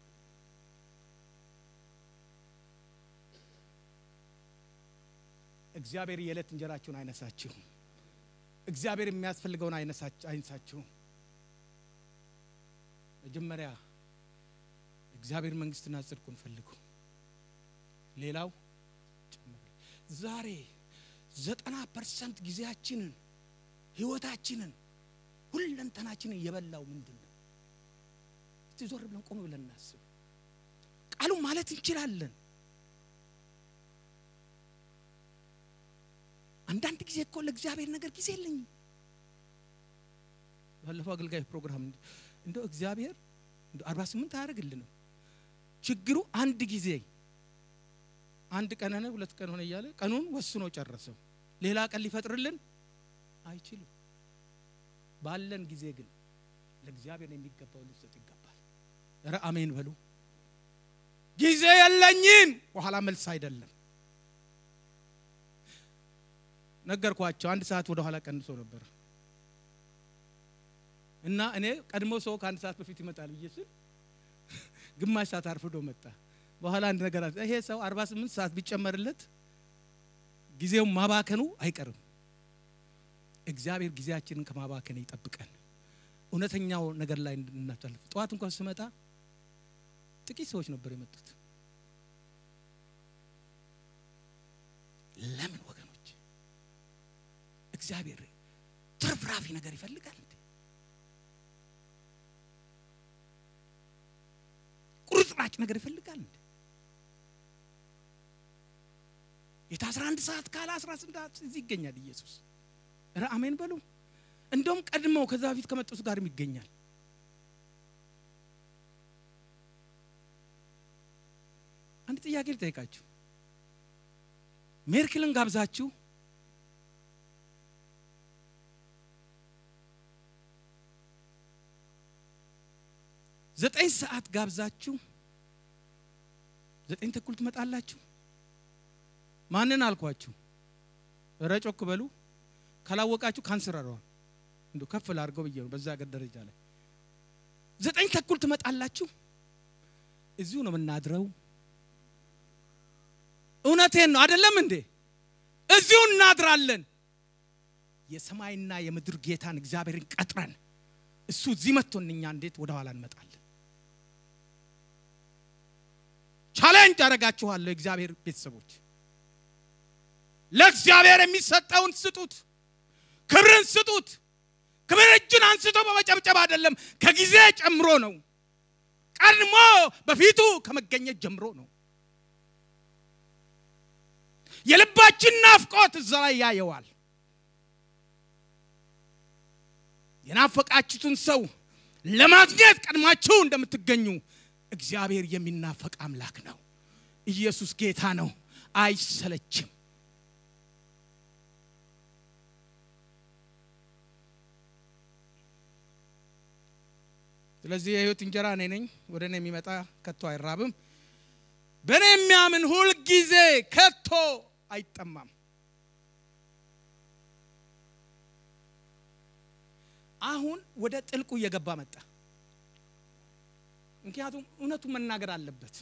እግዚአብሔር የዕለት እንጀራችሁን አይነሳችሁ እግዚአብሔር የሚያስፈልገውን አይነሳችሁ መጀመሪያ እግዚአብሔር መንግስትና ጽድቁን ፈልጉ ሌላው ዛሬ ዘጠና ፐርሰንት ጊዜያችንን ህይወታችንን ሁለንተናችንን የበላው ምንድነው እስቲ ዞር ብለን ቆም ብለን እናስብ ቃሉ ማለት እንችላለን አንዳንድ ጊዜ እኮ ለእግዚአብሔር ነገር ጊዜ የለኝም ባለፈው አገልጋይ ፕሮግራም እንደው እግዚአብሔር እንደው አርባ ስምንት አያርግልንም ችግሩ አንድ ጊዜ አንድ ቀን ነው ሁለት ቀን ሆነ ይያለ ቀኑን ወስኖ ጨረሰው ሌላ ቀን ሊፈጥርልን አይችልም ባለን ጊዜ ግን ለእግዚአብሔር የሚገባው ልሰጥ ይገባል ኧረ አሜን በሉ ጊዜ የለኝም በኋላ መልስ አይደለም ነገርኳቸው አንድ ሰዓት ወደ ኋላ ቀንሶ ነበር እና እኔ ቀድሞ ሰው ከአንድ ሰዓት በፊት ይመጣል ኢየሱስ ግማሽ ሰዓት አርፍዶ መጣ በኋላ አንድ ነገር አለ ይሄ ሰው አርባ ስምንት ሰዓት ቢጨመርለት ጊዜው ማባከኑ አይቀርም እግዚአብሔር ጊዜያችንን ከማባከን ይጠብቀን እውነተኛው ነገር ላይ እንድናተልፍ ጧት እንኳን ስመጣ ጥቂት ሰዎች ነበር የመጡት ለምን ወገኖች እግዚአብሔር ትርፍራፊ ነገር ይፈልጋል እንዴ ቁርጥራጭ ነገር ይፈልጋል እንዴ የታስራ አንድ ሰዓት ካለ አስራ ስምንት ሰዓት እዚህ ይገኛል ኢየሱስ ራ አሜን በሉ እንደውም ቀድመው ከዛ በፊት ከመጡት ጋር ይገኛል አንድ ጥያቄ ልጠይቃችሁ ሜርክልን ጋብዛችሁ ዘጠኝ ሰዓት ጋብዛችሁ ዘጠኝ ተኩል ትመጣላችሁ ማንን አልኳችሁ ረጮክ በሉ ካላወቃችሁ ካንሰር አረዋል እንደው ከፍል አርገው በየው በዛ ሀገር ደረጃ ላይ ዘጠኝ ተኩል ትመጣላችሁ እዚሁ ነው የምናድረው እውነቴን ነው አይደለም እንዴ እዚሁ እናድራለን የሰማይና የምድር ጌታን እግዚአብሔርን ቀጥረን እሱ እዚህ መጥቶንኛ እንዴት ወደ ኋላ እንመጣለን ቻሌንጅ አረጋችኋለሁ እግዚአብሔር ቤተሰቦች ለእግዚአብሔር የሚሰጠውን ስጡት ክብርን ስጡት ክብር እጅን አንስቶ በመጨብጨብ አይደለም ከጊዜ ጨምሮ ነው ቀድሞ በፊቱ ከመገኘት ጀምሮ ነው የልባችን ናፍቆት እዛ ላይ ያየዋል የናፈቃችሁትን ሰው ለማግኘት ቀድማችሁ እንደምትገኙ እግዚአብሔር የሚናፈቅ አምላክ ነው ኢየሱስ ጌታ ነው አይሰለችም ስለዚህ የህይወት እንጀራ እኔ ነኝ ወደኔ የሚመጣ ከቶ አይራብም በኔ የሚያምን ሁሉ ጊዜ ከቶ አይጠማም አሁን ወደ ጥልቁ እየገባ መጣ ምክንያቱም እውነቱን መናገር አለበት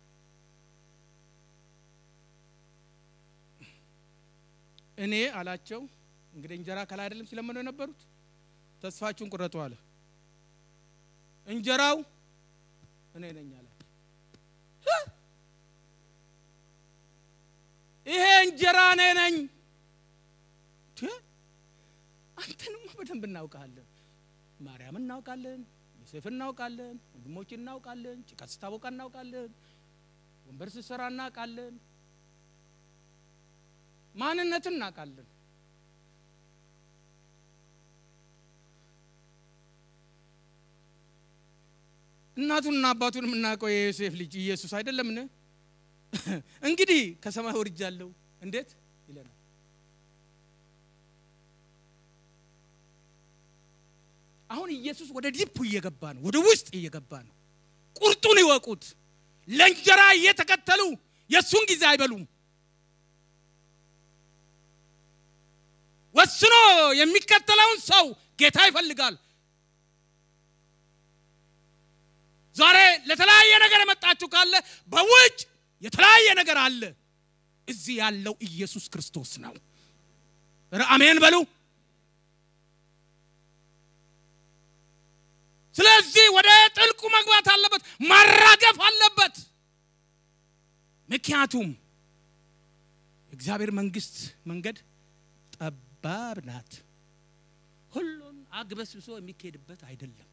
እኔ አላቸው እንግዲህ እንጀራ ከላይ አይደለም ሲለምነው የነበሩት ተስፋችሁን ቁረጡ አለ እንጀራው እኔ ነኝ አለ ይሄ እንጀራ እኔ ነኝ አንተንም በደንብ እናውቃለን ማርያም እናውቃለን ዮሴፍ እናውቃለን ወንድሞች እናውቃለን ጭቃ ስታቦካ እናውቃለን ወንበር ሲሰራ እናውቃለን ማንነትን እናውቃለን እናቱንና አባቱን እናውቀው የዮሴፍ ልጅ ኢየሱስ አይደለምን እንግዲህ ከሰማይ ወርጃለሁ እንዴት ይለናል አሁን ኢየሱስ ወደ ዲፕ እየገባ ነው ወደ ውስጥ እየገባ ነው ቁርጡን ይወቁት ለእንጀራ እየተከተሉ የሱን ጊዜ አይበሉም ወስኖ የሚከተለውን ሰው ጌታ ይፈልጋል ዛሬ ለተለያየ ነገር መጣችሁ ካለ በውጭ የተለያየ ነገር አለ እዚህ ያለው ኢየሱስ ክርስቶስ ነው አሜን በሉ ስለዚህ ወደ ጥልቁ መግባት አለበት ማራገፍ አለበት ምክንያቱም እግዚአብሔር መንግስት መንገድ ጠባብ ናት ሁሉን አግበስብሶ የሚከድበት አይደለም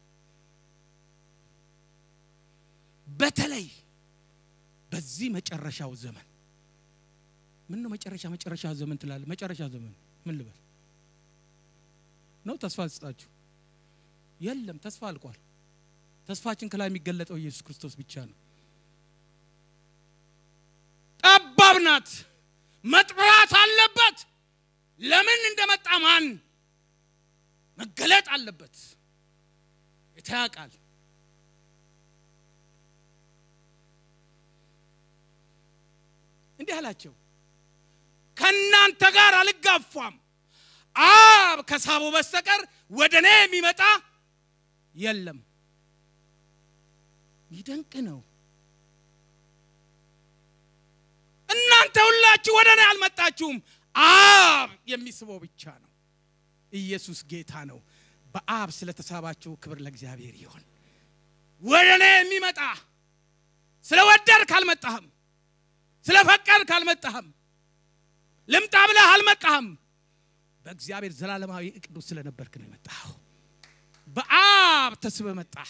በተለይ በዚህ መጨረሻው ዘመን ምን ነው መጨረሻ መጨረሻ ዘመን ትላለ መጨረሻ ዘመን ምን ልበል ነው ተስፋ አስጣችሁ የለም ተስፋ አልቋል ተስፋችን ከላይ የሚገለጠው ኢየሱስ ክርስቶስ ብቻ ነው ጠባብ ናት መጥራት አለበት ለምን እንደመጣ ማን መገለጥ አለበት ይታቃል እንዲህ አላቸው ከናንተ ጋር አልጋፋም አብ ከሳቦ በስተቀር ወደኔ የሚመጣ የለም ይደንቅ ነው እናንተ ሁላችሁ ወደኔ አልመጣችሁም አብ የሚስበው ብቻ ነው ኢየሱስ ጌታ ነው በአብ ስለተሳባችሁ ክብር ለእግዚአብሔር ይሁን ወደኔ የሚመጣ ስለወደድክ አልመጣህም ስለፈቀድክ አልመጣህም ልምጣ ብለህ አልመጣህም በእግዚአብሔር ዘላለማዊ እቅዱ ስለነበርክ ነው የመጣው በአብ ተስበ መጣህ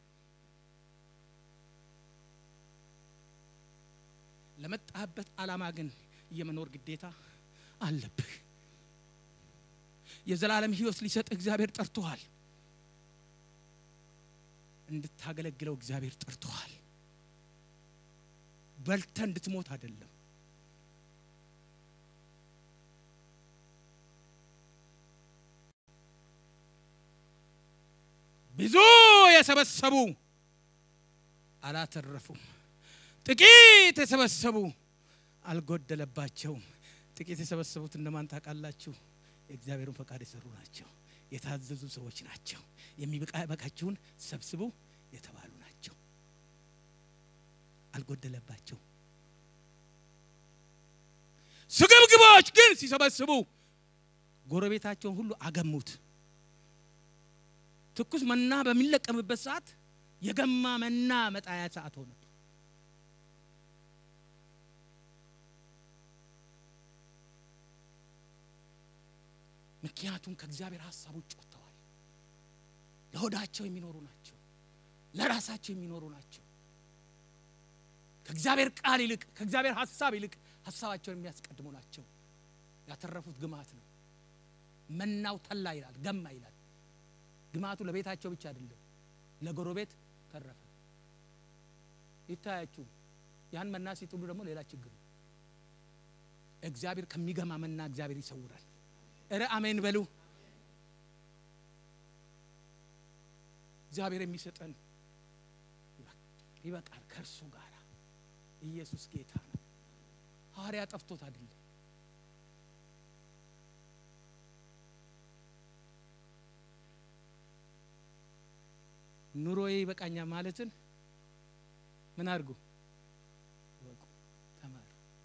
ለመጣህበት ዓላማ ግን የመኖር ግዴታ አለብህ የዘላለም ሕይወት ሊሰጥ እግዚአብሔር ጠርቶሃል እንድታገለግለው እግዚአብሔር ጠርቶሃል በልተ እንድትሞት አይደለም ብዙ የሰበሰቡ አላተረፉም ጥቂት የሰበሰቡ አልጎደለባቸውም ጥቂት የሰበሰቡት እንደማን ታውቃላችሁ የእግዚአብሔርን ፈቃድ የሰሩ ናቸው የታዘዙ ሰዎች ናቸው የሚበቃችሁን ሰብስቡ የተባሉ ናቸው አልጎደለባቸው ስግብግቦች ግን ሲሰበስቡ ጎረቤታቸውን ሁሉ አገሙት ትኩስ መና በሚለቀምበት ሰዓት የገማ መና መጣያ ሰዓት ሆነ ምክንያቱም ከእግዚአብሔር ሐሳብ ውጭ ወጥተዋል ለሆዳቸው የሚኖሩ ናቸው ለራሳቸው የሚኖሩ ናቸው ከእግዚአብሔር ቃል ይልቅ ከእግዚአብሔር ሐሳብ ይልቅ ሐሳባቸውን የሚያስቀድሙ ናቸው ያተረፉት ግማት ነው መናው ተላ ይላል ገማ ይላል ግማቱ ለቤታቸው ብቻ አይደለም ለጎረቤት ተረፈ ይታያችሁ ያን መና ሲጥሉ ደግሞ ሌላ ችግር እግዚአብሔር ከሚገማ መና እግዚአብሔር ይሰውራል እረ አሜን በሉ እግዚአብሔር የሚሰጠን ይበቃል ከርሱ ጋር ኢየሱስ ጌታ ነው ሐዋርያ ጠፍቶት አይደለም ኑሮዬ ይበቃኛ ማለትን ምን አድርጉ ወቁ ተማሩ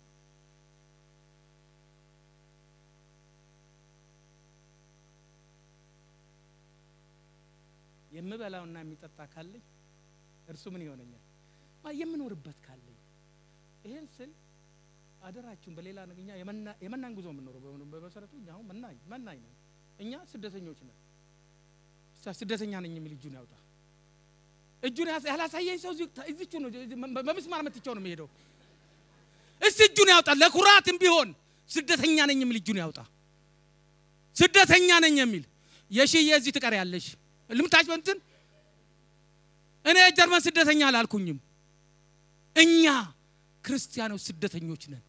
የምበላውና የሚጠጣ ካለኝ እርሱ ምን ይሆነኛል ማ የምኖርበት ካለኝ ይሄን ስል አደራችሁን በሌላ ነገኛ የመና የመናን ጉዞ ምን ነው በመሰረቱ እኛው መናኝ መናኝ ነው እኛ ስደተኞች ነን ስደተኛ ነኝ የሚል እጁን ያውጣ እጁን ያላሳየኝ ሰው እዚቹ ነው በመስማር መጥቻው ነው የሚሄደው እስ እጁን ያውጣ ለኩራትም ቢሆን ስደተኛ ነኝ የሚል እጁን ያውጣ ስደተኛ ነኝ የሚል የሺዬ እዚህ ትቀር ያለሽ ልምታች እንትን እኔ ጀርመን ስደተኛ አላልኩኝም እኛ ክርስቲያኖች ስደተኞች ነን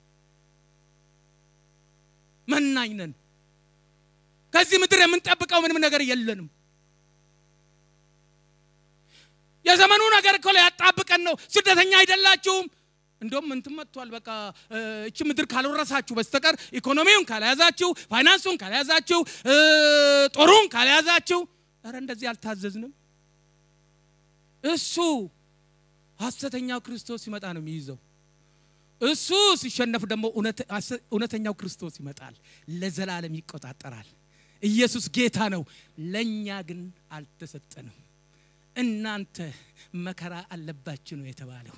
መናኝ ነን ከዚህ ምድር የምንጠብቀው ምንም ነገር የለንም የዘመኑ ነገር እኮ ያጣብቀን ነው ስደተኛ አይደላችሁም እንደውም እንትን መጥቷል በቃ እቺ ምድር ካልወረሳችሁ በስተቀር ኢኮኖሚውን ካልያዛችሁ ፋይናንሱን ካልያዛችሁ ጦሩን ካልያዛችሁ አረ እንደዚህ አልታዘዝንም እሱ ሐሰተኛው ክርስቶስ ይመጣ ነው የሚይዘው እሱ ሲሸነፍ ደግሞ እውነተኛው ክርስቶስ ይመጣል ለዘላለም ይቆጣጣራል ኢየሱስ ጌታ ነው ለኛ ግን አልተሰጠንም እናንተ መከራ አለባችሁ ነው የተባለው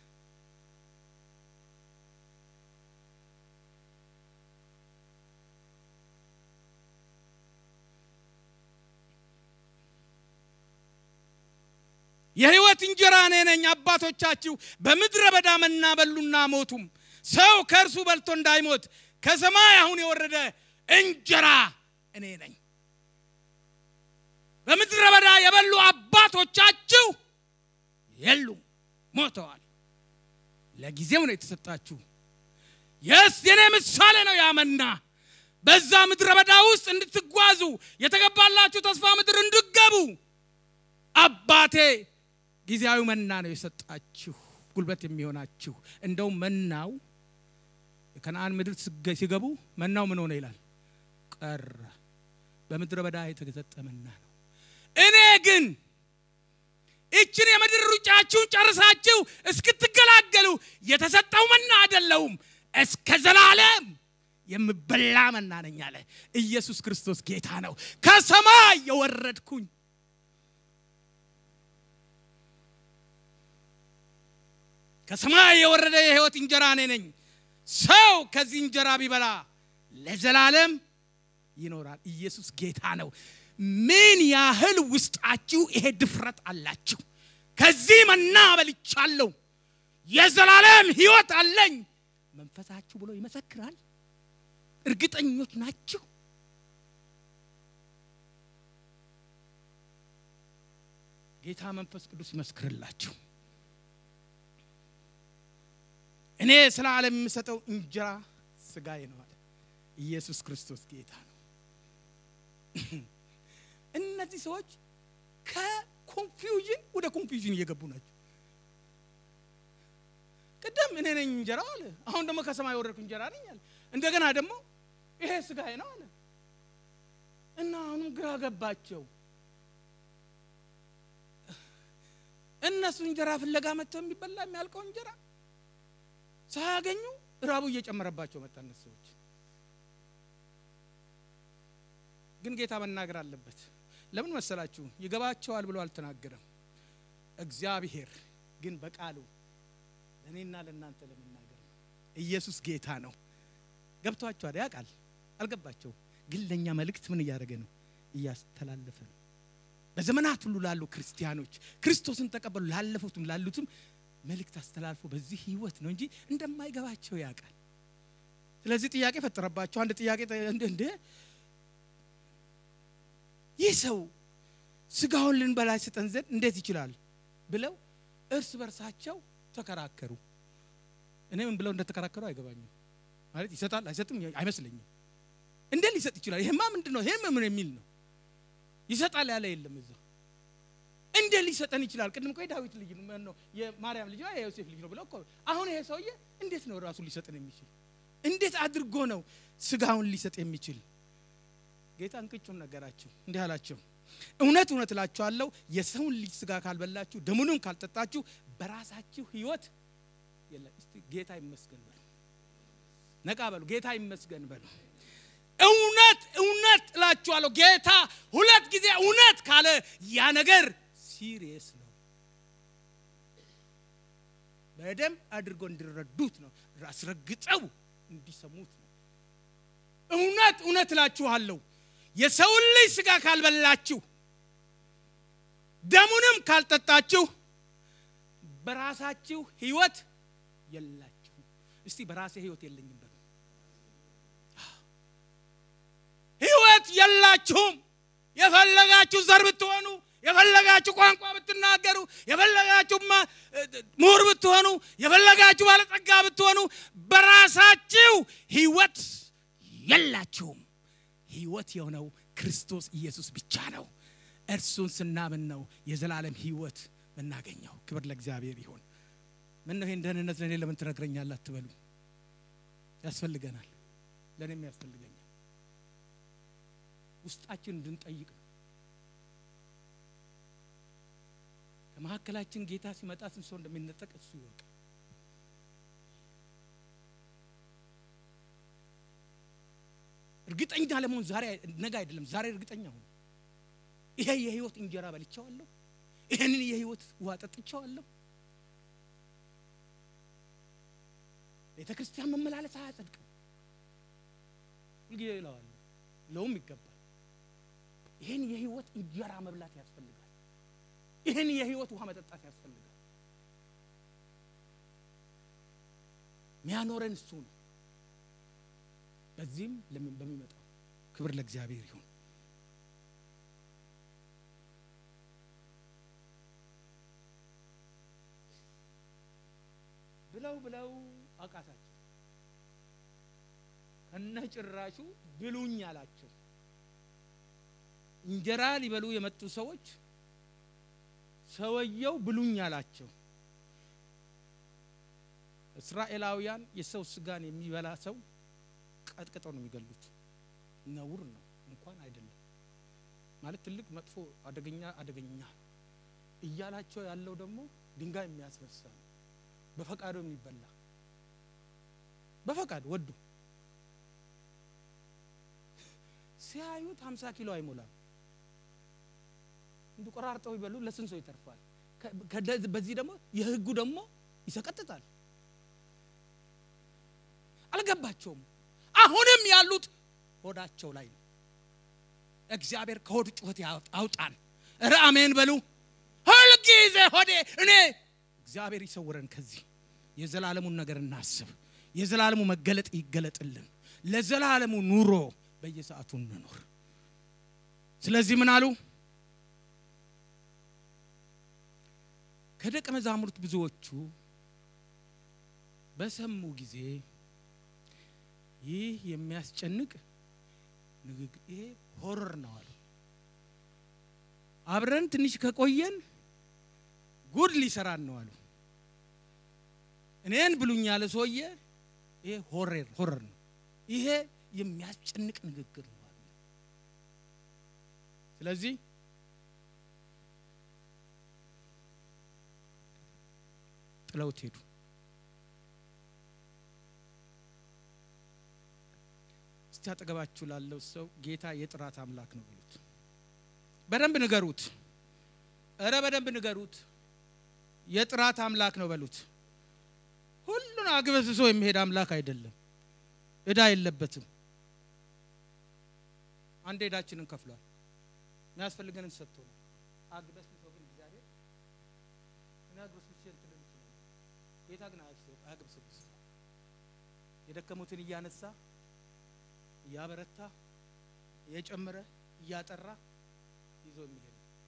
የህይወት እንጀራ ነኝ አባቶቻችሁ በመድረ በዳ መና በሉና ሞቱም ሰው ከርሱ በልቶ እንዳይሞት ከሰማይ አሁን የወረደ እንጀራ እኔ ነኝ በመድረ በዳ የበሉ አባቶቻችሁ የሉ ሞተዋል ለጊዜው ነው የተሰጣችሁ yes የኔ ምሳሌ ነው ያመና በዛ ምድረ በዳ ውስጥ እንድትጓዙ የተገባላችሁ ተስፋ ምድር እንድትገቡ አባቴ ጊዜያዊ መና ነው የሰጣችሁ ጉልበት የሚሆናችሁ እንደው መናው የከነዓን ምድር ሲገቡ መናው ምን ሆነ ይላል ቀረ በመድረ በዳ የተሰጠ መና ነው እኔ ግን እቺን የምድር ሩጫችሁን ጨርሳችሁ እስክትገላገሉ የተሰጠው መና አይደለም እስከ ዘላለም የምበላ መና ነኝ አለ ኢየሱስ ክርስቶስ ጌታ ነው ከሰማይ የወረድኩኝ ከሰማይ የወረደ የሕይወት እንጀራ ነኝ ሰው ከዚህ እንጀራ ቢበላ ለዘላለም ይኖራል ኢየሱስ ጌታ ነው ምን ያህል ውስጣችሁ ይሄ ድፍረት አላችሁ ከዚህ መና በልቻለሁ የዘላለም ሕይወት አለኝ መንፈሳችሁ ብሎ ይመሰክራል እርግጠኞች ናችሁ ጌታ መንፈስ ቅዱስ ይመስክርላችሁ እኔ ስለ ዓለም የምሰጠው እንጀራ ስጋዬ ነው አለ ኢየሱስ ክርስቶስ ጌታ ነው እነዚህ ሰዎች ከኮንፊውዥን ወደ ኮንፊውዥን እየገቡ ናቸው ቀደም እኔ ነኝ እንጀራ አለ አሁን ደግሞ ከሰማይ ወረድኩ እንጀራ ነኝ አለ እንደገና ደግሞ ይሄ ስጋዬ ነው አለ እና አሁን ግራ ገባቸው እነሱ እንጀራ ፍለጋ መጥተው የሚበላ የሚያልቀው እንጀራ ሳያገኙ ራቡ እየጨመረባቸው መጣ እነሱዎች ግን ጌታ መናገር አለበት ለምን መሰላችሁ ይገባቸዋል ብሎ አልተናገረም እግዚአብሔር ግን በቃሉ ለኔና ለናንተ ለመናገር ኢየሱስ ጌታ ነው ገብቷቸዋል ያቃል አልገባቸው ግን ለኛ መልእክት ምን ያደረገ ነው ያስተላለፈ ነው በዘመናት ሁሉ ላሉ ክርስቲያኖች ክርስቶስን ተቀበሉ ላለፉትም ላሉትም መልእክት አስተላልፎ በዚህ ህይወት ነው እንጂ እንደማይገባቸው ያቃል ስለዚህ ጥያቄ ፈጠረባቸው አንድ ጥያቄ እንደ እንደ ይሰው ስጋውን ልንበላ ሲጠን ዘንድ እንዴት ይችላል ብለው እርስ በርሳቸው ተከራከሩ እኔ ምን ብለው እንደተከራከሩ አይገባኝም ማለት ይሰጣል አይሰጥም አይመስልኝም እንዴ ሊሰጥ ይችላል ይሄማ ምንድነው ይሄ ምን የሚል ነው ይሰጣል ያለ የለም እዛ እንዴ ሊሰጠን ይችላል ቅድም ቆይ ዳዊት ልጅ ነው የማርያም ልጅ ነው የዮሴፍ ልጅ ነው ብለው እኮ አሁን ይሄ ሰውዬ እንዴት ነው ራሱ ሊሰጠን የሚችል እንዴት አድርጎ ነው ስጋውን ሊሰጥ የሚችል ጌታ እንቅጩን ነገራቸው እንዴ አላቸው እውነት እውነት እላችኋለሁ የሰውን ልጅ ስጋ ካልበላችሁ ደሙንም ካልጠጣችሁ በራሳችሁ ህይወት የለም እስቲ ጌታ ይመስገን በሉ ነቃ በሉ ጌታ ይመስገን በሉ እውነት እውነት እላችኋለሁ ጌታ ሁለት ጊዜ እውነት ካለ ያ ነገር ሲሪየስ ነው በደም አድርጎ እንዲረዱት ነው አስረግጠው እንዲሰሙት ነው እውነት እውነት እላችኋለሁ የሰው ልጅ ስጋ ካልበላችሁ ደሙንም ካልጠጣችሁ በራሳችሁ ህይወት የላችሁ እስቲ በራሴ ህይወት የለኝም በሉ ህይወት የላችሁም የፈለጋችሁ ዘር ብትሆኑ የፈለጋችሁ ቋንቋ ብትናገሩ የፈለጋችሁ ምሁር ብትሆኑ የፈለጋችሁ ባለጸጋ ብትሆኑ በራሳችሁ ህይወት የላችሁም ህይወት የሆነው ክርስቶስ ኢየሱስ ብቻ ነው እርሱን ስናምን ነው የዘላለም ህይወት መናገኛው ክብር ለእግዚአብሔር ይሁን ምን ነው እንደነነት ለኔ ለምን ትነግረኛለህ አትበሉ ያስፈልገናል ለኔም ያስፈልገኛል ውስጣችን እንድንጠይቅ ነው ከመሐከላችን ጌታ ሲመጣ ስንት ሰው እንደሚነጠቅ እሱ ይወቅ እርግጠኛ ለመሆን ዛሬ ነገ አይደለም ዛሬ እርግጠኛ ሁኑ ይሄ የህይወት እንጀራ በልቻለሁ ይሄንን የህይወት ውሃ ጠጥቻለሁ ቤተክርስቲያን መመላለስ አያጸድቅም ይገ ይላል ለውም ይገባል ይሄን የህይወት እንጀራ መብላት ያስፈልጋል ይሄን የህይወት ውሃ መጠጣት ያስፈልጋል ሚያኖረን እሱ ነው በዚህም ለምን በሚመጣው ክብር ለእግዚአብሔር ይሁን ብለው ብለው አቃታቸው ከነጭራሹ ብሉኝ አላቸው እንጀራ ሊበሉ የመጡ ሰዎች ሰውየው ብሉኝ አላቸው እስራኤላውያን የሰው ስጋን የሚበላ ሰው ቀጥቀጠው ነው የሚገሉት ነውር ነው እንኳን አይደለም ማለት ትልቅ መጥፎ አደገኛ አደገኛ እያላቸው ያለው ደግሞ ድንጋይ የሚያስነሳ በፈቃዱ የሚበላ በፈቃድ ወዱ ሲያዩት ሃምሳ ኪሎ አይሞላም እንዱ ቆራርጠው ይበሉ ለስንት ሰው ይተርፋል በዚህ ደግሞ የህጉ ደግሞ ይሰቀጥጣል አልገባቸውም አሁንም ያሉት ሆዳቸው ላይ ነው እግዚአብሔር ከሆድ ጩኸት ያውጣን ኧረ አሜን በሉ ሁልጊዜ ሆዴ እኔ እግዚአብሔር ይሰውረን ከዚህ የዘላለሙን ነገር እናስብ የዘላለሙ መገለጥ ይገለጥልን ለዘላለሙ ኑሮ በየሰዓቱ እንኖር ስለዚህ ምን አሉ ከደቀ መዛሙርት ብዙዎቹ በሰሙ ጊዜ ይህ የሚያስጨንቅ ንግግር ይሄ ሆረር ነው አሉ አብረን ትንሽ ከቆየን ጉድ ሊሰራን ነው አሉ እኔን ብሉኝ ያለ ሰውዬ ይሄ ሆረር ሆረር ነው ይሄ የሚያስጨንቅ ንግግር ነው አሉ ስለዚህ ጥለውት ሄዱ እስቲ አጠገባችሁ ላለው ሰው ጌታ የጥራት አምላክ ነው ብሉት በደንብ ንገሩት ኧረ በደንብ ንገሩት የጥራት አምላክ ነው በሉት ሁሉን አግበስሶ የሚሄድ አምላክ አይደለም እዳ የለበትም አንዴ እዳችንን ከፍሏል የሚያስፈልገንን ሰጥቶናል አግበስሶ ግን እግዚአብሔር እናግበስሶ እንትን ይችላል ጌታ ግን አግበስሶ የደከሙትን እያነሳ ያበረታ የጨመረ ያጠራ ይዞ የሚሄድ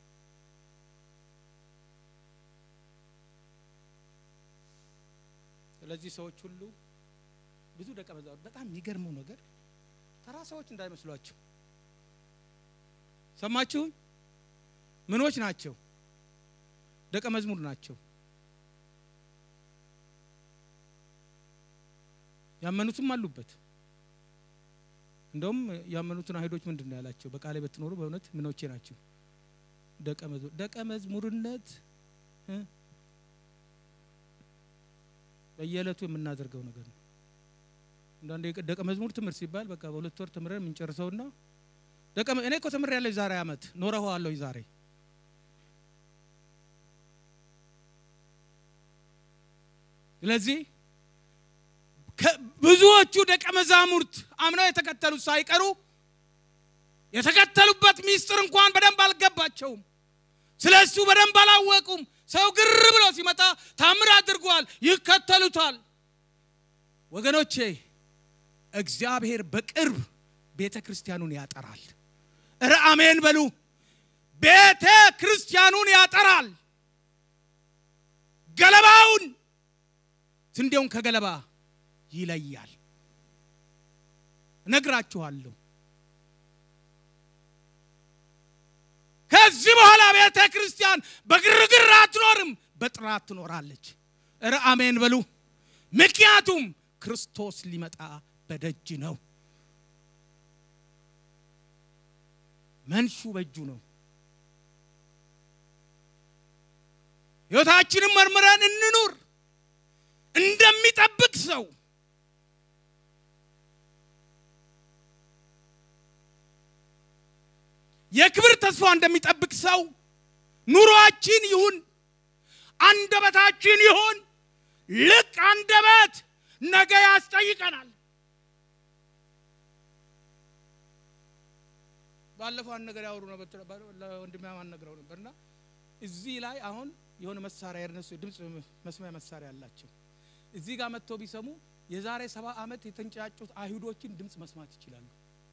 ስለዚህ ሰዎች ሁሉ ብዙ ደቀ መዛሙርት በጣም የሚገርመው ነገር ተራ ሰዎች እንዳይመስሏችሁ ሰማችሁ ምኖች ናቸው ደቀ መዝሙር ናቸው ያመኑትም አሉበት እንደውም ያመኑትን አይሁዶች ምንድነው ያላቸው በቃሌ በትኖሩ በእውነት ምኖቼ ናቸው ደቀ መዝሙር ደቀ መዝሙርነት በየለቱ የምናደርገው ነገር ነው እንደአንዴ ደቀ መዝሙር ትምር ሲባል በቃ በሁለት ወር ተምረን ምን ጨርሰውና ደቀ እኔ እኮ ተምር ያለው ዛሬ አመት ኖረው አለው ዛሬ ስለዚህ ብዙዎቹ ደቀ መዛሙርት አምነው የተከተሉት ሳይቀሩ የተከተሉበት ሚስጥር እንኳን በደንብ አልገባቸውም ስለሱ በደንብ አላወቁም ሰው ግር ብሎ ሲመጣ ታምር አድርጓል ይከተሉታል ወገኖቼ እግዚአብሔር በቅርብ ቤተ ክርስቲያኑን ያጠራል ኧረ አሜን በሉ ቤተ ክርስቲያኑን ያጠራል ገለባውን ስንዴውን ከገለባ ይለያል ነግራችኋለሁ ከዚህ በኋላ ቤተ ክርስቲያን በግርግር አትኖርም በጥራት ትኖራለች ኧረ አሜን በሉ ምክንያቱም ክርስቶስ ሊመጣ በደጅ ነው መንሹ በእጁ ነው ሕይወታችንን መርምረን እንኑር እንደሚጠብቅ ሰው የክብር ተስፋ እንደሚጠብቅ ሰው ኑሮአችን ይሁን አንደበታችን ይሁን ልክ አንደበት ነገ ያስጠይቀናል ባለፈው አንድ ነገር ያወሩ ነው ለወንድሜ ማን ነገረው ነበርና እዚህ ላይ አሁን የሆነ መሳሪያ የነሱ ድምጽ መስማያ መሳሪያ አላቸው እዚህ ጋር መጥተው ቢሰሙ የዛሬ ሰባ አመት የተንጫጩት አይሁዶችን ድምጽ መስማት ይችላሉ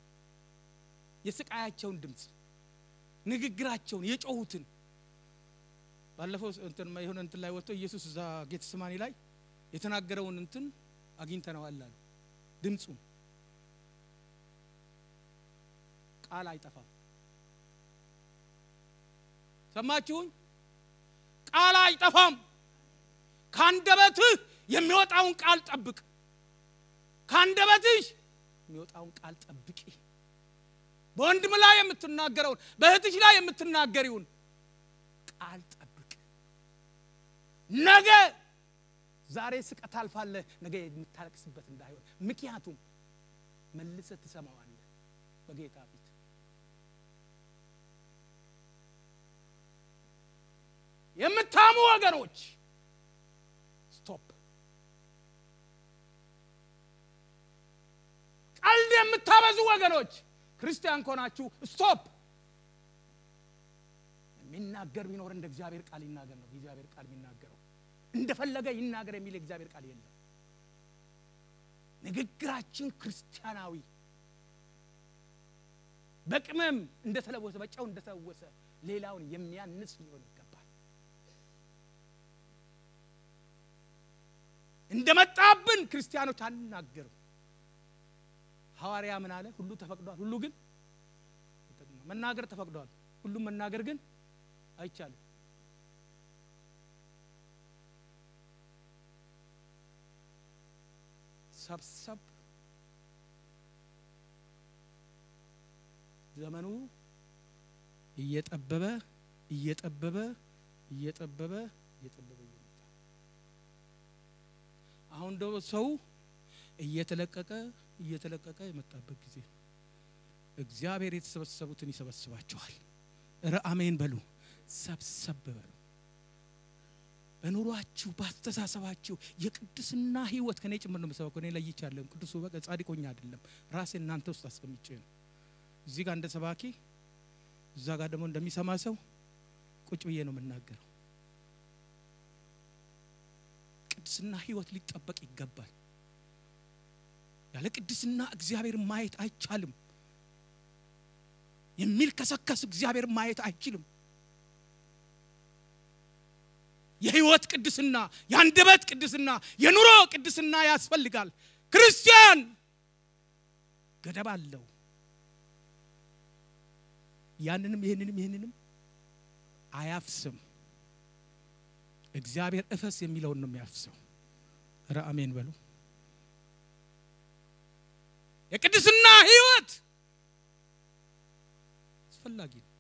የስቃያቸውን ድምጽ ንግግራቸውን የጮሁትን ባለፈው እንትን የሆነ እንትን ላይ ወጥቶ ኢየሱስ እዛ ጌትስማኒ ላይ የተናገረውን እንትን አግኝተናል አለ ድምጹ ቃል አይጠፋም ሰማችሁኝ ቃል አይጠፋም ካንደበትህ የሚወጣውን ቃል ጠብቅ ካንደበትሽ የሚወጣውን ቃል ጠብቂ በወንድም ላይ የምትናገረው በእህትሽ ላይ የምትናገሪውን ቃል ጠብቅ ነገ ዛሬ ስቀት አልፋለ ነገ የምታለቅስበት እንዳይሆን ምክንያቱም መልሰ ተሰማዋለህ በጌታ ፊት የምታሙ ወገኖች ስቶፕ። ቀልድ የምታበዙ ወገኖች ክርስቲያን ኮናችሁ ስቶፕ። የሚናገር ቢኖር እንደ እግዚአብሔር ቃል ይናገር ነው። እግዚአብሔር ቃል የሚናገረው እንደፈለገ ይናገር የሚል እግዚአብሔር ቃል የለም። ንግግራችን ክርስቲያናዊ በቅመም እንደተለወሰ በጫው እንደተለወሰ ሌላውን የሚያንጽ ሊሆን ይገባል። እንደመጣብን ክርስቲያኖች አንናገር። ሐዋርያ ምን አለ? ሁሉ ተፈቅዷል፣ ሁሉ ግን መናገር ተፈቅዷል፣ ሁሉም መናገር ግን አይቻልም። ሰብሰብ ዘመኑ እየጠበበ እየጠበበ እየጠበበ እየጠበበ ይመጣ። አሁን ደግሞ ሰው እየተለቀቀ እየተለቀቀ የመጣበት ጊዜ እግዚአብሔር የተሰበሰቡትን ይሰበስባቸዋል። እረ አሜን በሉ። ሰብሰብ በሉ። በኑሯችሁ ባስተሳሰባችሁ የቅድስና ህይወት ከኔ ጭምር ነው መሰበክ ነው ለይቻለሁ። ቅዱስ በቃ ጻድቆኛ አይደለም ራሴ እናንተ ውስጥ አስቀምጬ ነው። እዚህ ጋር እንደ ሰባኪ እዛ ጋር ደግሞ እንደሚሰማ ሰው ቁጭ ብዬ ነው መናገረው። ቅድስና ህይወት ሊጠበቅ ይገባል። ያለ ቅድስና እግዚአብሔር ማየት አይቻልም። የሚል ከሰከስ እግዚአብሔር ማየት አይችልም። የህይወት ቅድስና፣ የአንደበት ቅድስና፣ የኑሮ ቅድስና ያስፈልጋል። ክርስቲያን ገደብ አለው። ያንንም ይሄንንም ይሄንንም አያፍስም። እግዚአብሔር እፈስ የሚለው ነው የሚያፍሰው። ኧረ አሜን በሉ። የቅድስና ህይወት አስፈላጊ ነው።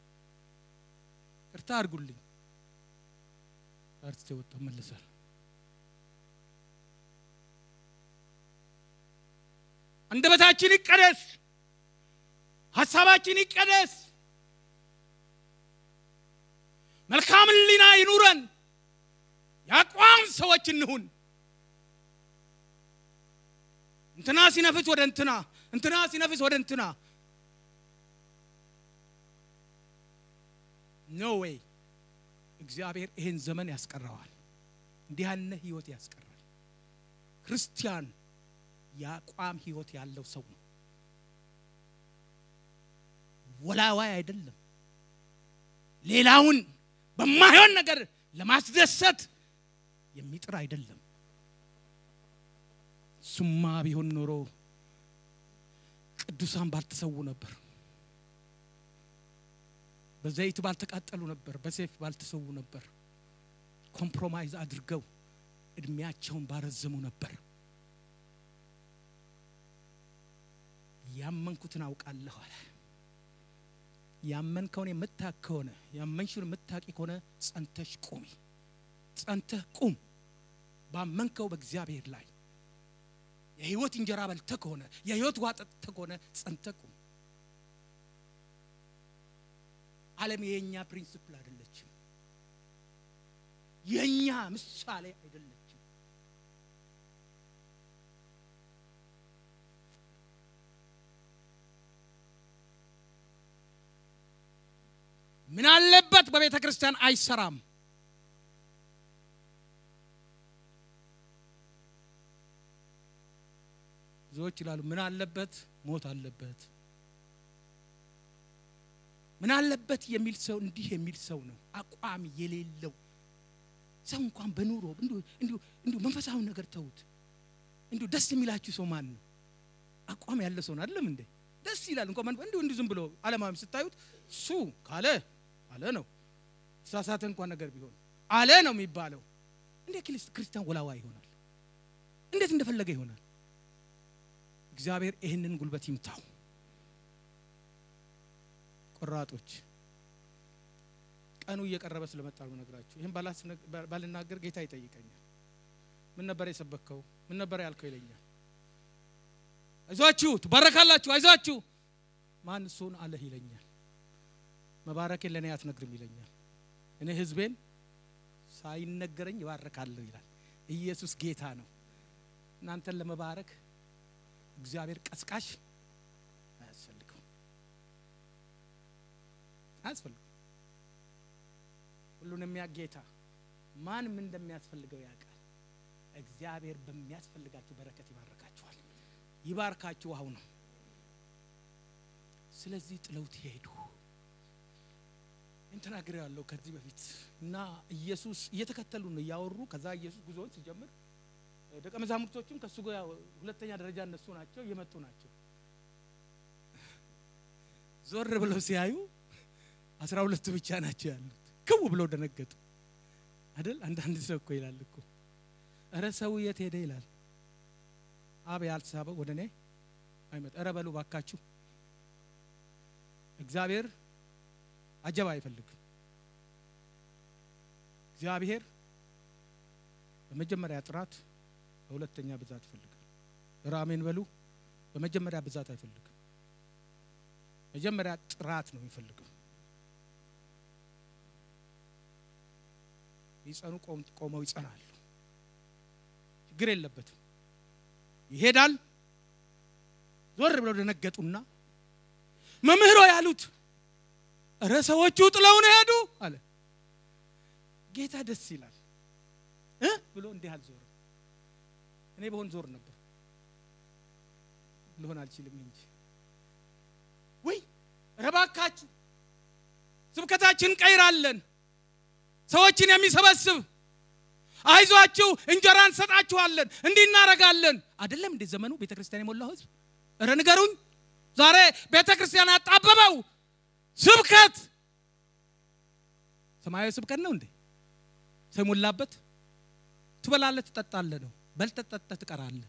እርታ አርጉልኝ አርቴ ወጣ መልሰል። አንደበታችን ይቀደስ፣ ሐሳባችን ይቀደስ፣ መልካም ሊና ይኑረን፣ ያቋም ሰዎች እንሁን። እንትና ሲነፍስ ወደ እንትና እንትና ሲነፍስ ወደ እንትና ኖ ዌይ። እግዚአብሔር ይሄን ዘመን ያስቀራዋል። እንዲህ ያለ ህይወት ያስቀራል። ክርስቲያን ያቋም ህይወት ያለው ሰው ነው። ወላዋይ አይደለም። ሌላውን በማይሆን ነገር ለማስደሰት የሚጥር አይደለም። ሱማ ቢሆን ኖሮ ቅዱሳን ባልተሰው ነበር፣ በዘይት ባልተቃጠሉ ነበር፣ በሰይፍ ባልተሰው ነበር። ኮምፕሮማይዝ አድርገው እድሜያቸውን ባረዘሙ ነበር። ያመንኩትን አውቃለሁ አለ። ያመንከውን የምታከውነ ያመንሽውን የምታቂ ከሆነ ጸንተሽ ቁሚ። ጸንተህ ቁም ባመንከው በእግዚአብሔር ላይ። የህይወት እንጀራ በልተህ ከሆነ የህይወት ውሃ ጠጥተህ ከሆነ ጸንተህ ቁም። ዓለም የኛ ፕሪንሲፕል አይደለችም፣ የኛ ምሳሌ አይደለችም። ምን አለበት በቤተ ክርስቲያን አይሰራም? ዞች ይላሉ ምን አለበት ሞት አለበት። ምን አለበት የሚል ሰው እንዲህ የሚል ሰው ነው አቋም የሌለው ሰው። እንኳን በኑሮ እንዱ እንዱ እንዱ መንፈሳዊ ነገር ተውት። እንዱ ደስ የሚላችሁ ሰው ማን ነው? አቋም ያለ ሰው ነው አይደለም እንዴ? ደስ ይላል እንኳን እንዱ እንዱ ዝም ብሎ ዓለማዊም ስታዩት ሱ ካለ አለ ነው። ሳሳተ እንኳን ነገር ቢሆን አለ ነው የሚባለው። እንዴ ክርስቲያን ወላዋ ይሆናል? እንዴት እንደፈለገ ይሆናል? እግዚአብሔር ይሄንን ጉልበት ይምታው። ቆራጦች ቀኑ እየቀረበ ስለመጣው ነግራችሁ ይሄን ባላስ ባልናገር ጌታ ይጠይቀኛል። ምን ነበር የሰበከው? ምን ነበር ያልከው ይለኛል። አይዟችሁ ትባረካላችሁ፣ አይዟችሁ ማን እሱን አለ ይለኛል። መባረክ ለኔ አትነግርም ይለኛል። እኔ ህዝቤን ሳይነገረኝ ይባርካለሁ ይላል። ኢየሱስ ጌታ ነው። እናንተን ለመባረክ እግዚአብሔር ቀስቃሽ አያስፈልግም አያስፈልግም። ሁሉንም የሚያጌታ ማን ምን እንደሚያስፈልገው ያውቃል። እግዚአብሔር በሚያስፈልጋችሁ በረከት ይባርካችኋል። ይባርካችሁ አሁን ነው። ስለዚህ ጥለውት ሄዱ። እንተናገር ያለው ከዚህ በፊት እና ኢየሱስ እየተከተሉ ነው ያወሩ። ከዛ ኢየሱስ ጉዞውን ሲጀምር ደቀ መዛሙርቶቹም ከሱ ጋር ሁለተኛ ደረጃ እነሱ ናቸው የመጡ ናቸው። ዞር ብለው ሲያዩ አስራ ሁለት ብቻ ናቸው ያሉት። ክው ብለው ደነገጡ አይደል? አንዳንድ ሰው እኮ ይላል እኮ አረ ሰው የት ሄደ ይላል። አብ ያልተሳበው ወደኔ አይመጣ። አረ በሉ ባካችሁ እግዚአብሔር አጀባ አይፈልግም። እግዚአብሔር በመጀመሪያ ጥራት በሁለተኛ ብዛት ይፈልጋል። ራሜን በሉ። በመጀመሪያ ብዛት አይፈልግም። መጀመሪያ ጥራት ነው የሚፈልገው። ይጸኑ ቆመው ይጸናሉ። ችግር የለበትም። ይሄዳል። ዞር ብለው ደነገጡና መምህሮ ያሉት አረ ሰዎቹ ጥለውን ሄዱ አለ። ጌታ ደስ ይላል እ ብሎ እንዲህ አልዞረ። እኔ በሆን ዞር ነበር ልሆን አልችልም እንጂ ወይ ረባካችሁ ስብከታችን ቀይራለን። ሰዎችን የሚሰበስብ አይዟችሁ እንጀራን ሰጣችኋለን እንዲናረጋለን አይደለም እንደ ዘመኑ ቤተክርስቲያን የሞላው ህዝብ። አረ ንገሩኝ ዛሬ ቤተክርስቲያን አጣበበው ስብከት ሰማያዊ ስብከት ነው እንዴ? ሰሙላበት ትበላለህ ትጠጣለህ ነው። በልተጠጣ ትቀራለህ።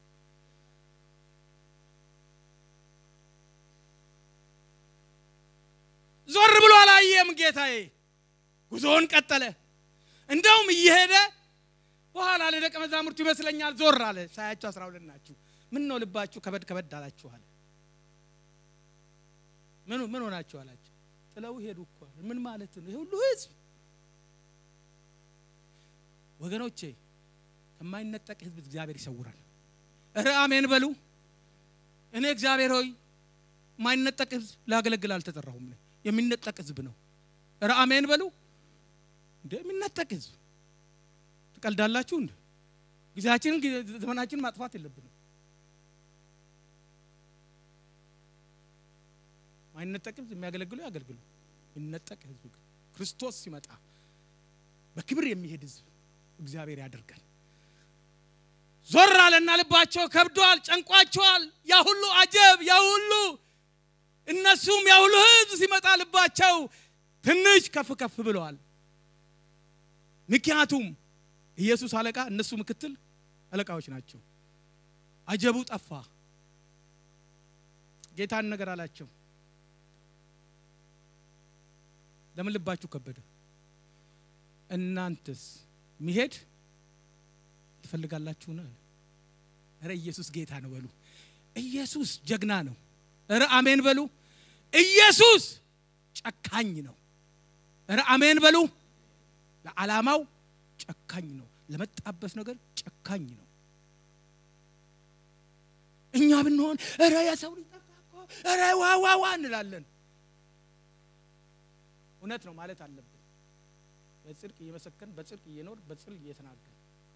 ዞር ብሎ አላየም ጌታዬ። ጉዞውን ቀጠለ። እንደውም እየሄደ በኋላ ለደቀ መዛሙርቱ ይመስለኛል ዞር አለ። ሳያቸው አስራ ሁለት ናችሁ። ምን ነው ልባችሁ ከበድ ከበድ አላችሁ አለ። ምን ምን ሆናችሁ አላችሁ። ጥለው ሄዱ እኮ ምን ማለት ነው? ይሄ ሁሉ ህዝብ ወገኖቼ ከማይነጠቅ ህዝብ እግዚአብሔር ይሰውራል። እረ አሜን በሉ። እኔ እግዚአብሔር ሆይ ማይነጠቅ ህዝብ ላገለግል አልተጠራሁም። የሚነጠቅ ህዝብ ነው። እረ አሜን በሉ። እንደ የሚነጠቅ ህዝብ ትቀልዳላችሁ እንዴ? ጊዜያችንን ዘመናችንን ማጥፋት የለብንም። ማይነጠቅ ህዝብ የሚያገለግሉ ያገልግሉ። የሚነጠቅ ህዝብ ክርስቶስ ሲመጣ በክብር የሚሄድ ህዝብ እግዚአብሔር ያደርጋል። ዞር አለና ልባቸው ከብዷል፣ ጨንቋቸዋል። ያ ሁሉ አጀብ ያ ሁሉ እነሱም ያ ሁሉ ህዝብ ሲመጣ ልባቸው ትንሽ ከፍ ከፍ ብለዋል። ምክንያቱም ኢየሱስ አለቃ እነሱ ምክትል አለቃዎች ናቸው። አጀቡ ጠፋ። ጌታን ነገር አላቸው። ለምን ልባችሁ ከበደ? እናንተስ መሄድ ትፈልጋላችሁ ነው? አረ ኢየሱስ ጌታ ነው በሉ። ኢየሱስ ጀግና ነው። አረ አሜን በሉ። ኢየሱስ ጨካኝ ነው። አረ አሜን በሉ። ለዓላማው ጨካኝ ነው። ለመጣበስ ነገር ጨካኝ ነው። እኛ ብንሆን አረ ያሰው ሊጠፋቆ አረ ዋዋዋ እንላለን። እውነት ነው ማለት አለብን። በጽድቅ እየመሰከን በጽድቅ እየኖር በጽድቅ እየተናገር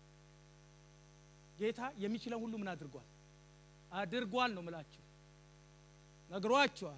ጌታ የሚችለው ሁሉ ምን አድርጓል? አድርጓል ነው ማለት ነግሯቸዋል።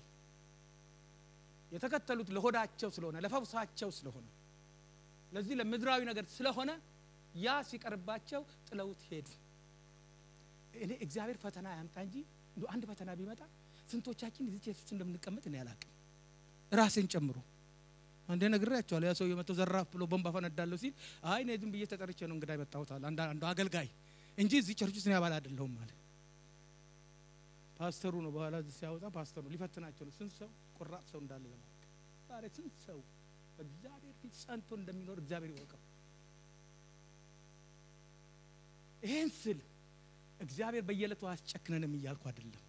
የተከተሉት ለሆዳቸው ስለሆነ ለፈውሳቸው ስለሆነ ለዚህ ለምድራዊ ነገር ስለሆነ ያ ሲቀርባቸው ጥለውት ሄዱ። እኔ እግዚአብሔር ፈተና ያምጣ እንጂ እንደው አንድ ፈተና ቢመጣ ስንቶቻችን እዚህ ቸርች እንደምንቀመጥ እኔ አላቅም። ራሴን ጨምሮ አንዴ ነግሬያቸዋለሁ። ያ ሰው የመተው ዘራፍ ብሎ ቦምባ ፈነዳለው ሲል አይ እኔ ዝም ብዬ ተጠርቼ ነው እንግዳ የመጣሁት አንድ አንዱ አገልጋይ እንጂ እዚህ ቸርች ውስጥ ነው ያባል አይደለሁም ማለት ፓስተሩ ነው። በኋላ እዚህ ሲያወጣ ፓስተሩ ሊፈትናቸው ነው። ስንት ሰው ቁራጥ ሰው እንዳለ ለማወቅ ዛሬ ስንት ሰው እግዚአብሔር ፊት ጸንቶ እንደሚኖር እግዚአብሔር ይወቀው። ይሄን ስል እግዚአብሔር በየለቱ አስጨክነንም እያልኩ አይደለም።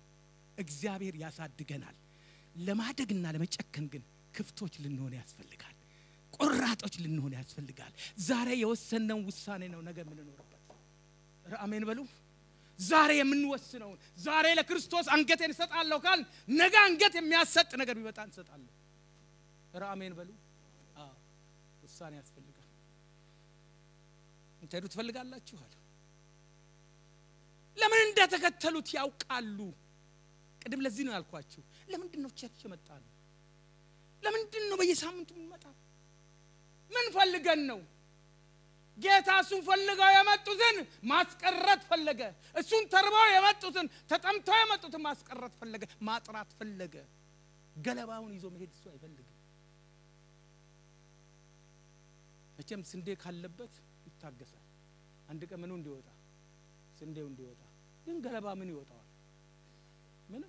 እግዚአብሔር ያሳድገናል። ለማደግና ለመጨከን ግን ክፍቶች ልንሆን ያስፈልጋል። ቆራጦች ልንሆን ያስፈልጋል ዛሬ የወሰነው ውሳኔ ነው ነገ ምን እንኖርበት አሜን በሉ ዛሬ የምንወስነው ዛሬ ለክርስቶስ አንገቴን ሰጣለሁ ካል ነገ አንገት የሚያሰጥ ነገር ቢመጣ እንሰጣለን አሜን በሉ አዎ ውሳኔ ያስፈልጋል እንተዱ ትፈልጋላችሁ አለ ለምን እንደተከተሉት ያውቃሉ ቅድም ለዚህ ነው ያልኳችሁ ለምንድን ነው ቸርች መጣን ለምንድን ነው በየሳምንቱ የምንመጣው ምን ፈልገን ነው ጌታ እሱን ፈልገው የመጡትን ማስቀረት ፈለገ እሱን ተርበው የመጡትን ተጠምተው የመጡትን ማስቀረት ፈለገ ማጥራት ፈለገ ገለባውን ይዞ መሄድ እሱ አይፈልግም መቼም ስንዴ ካለበት ይታገሳል አንድ ቀን ምኑ እንዲወጣ ስንዴው እንዲወጣ ግን ገለባ ምን ይወጣዋል ምን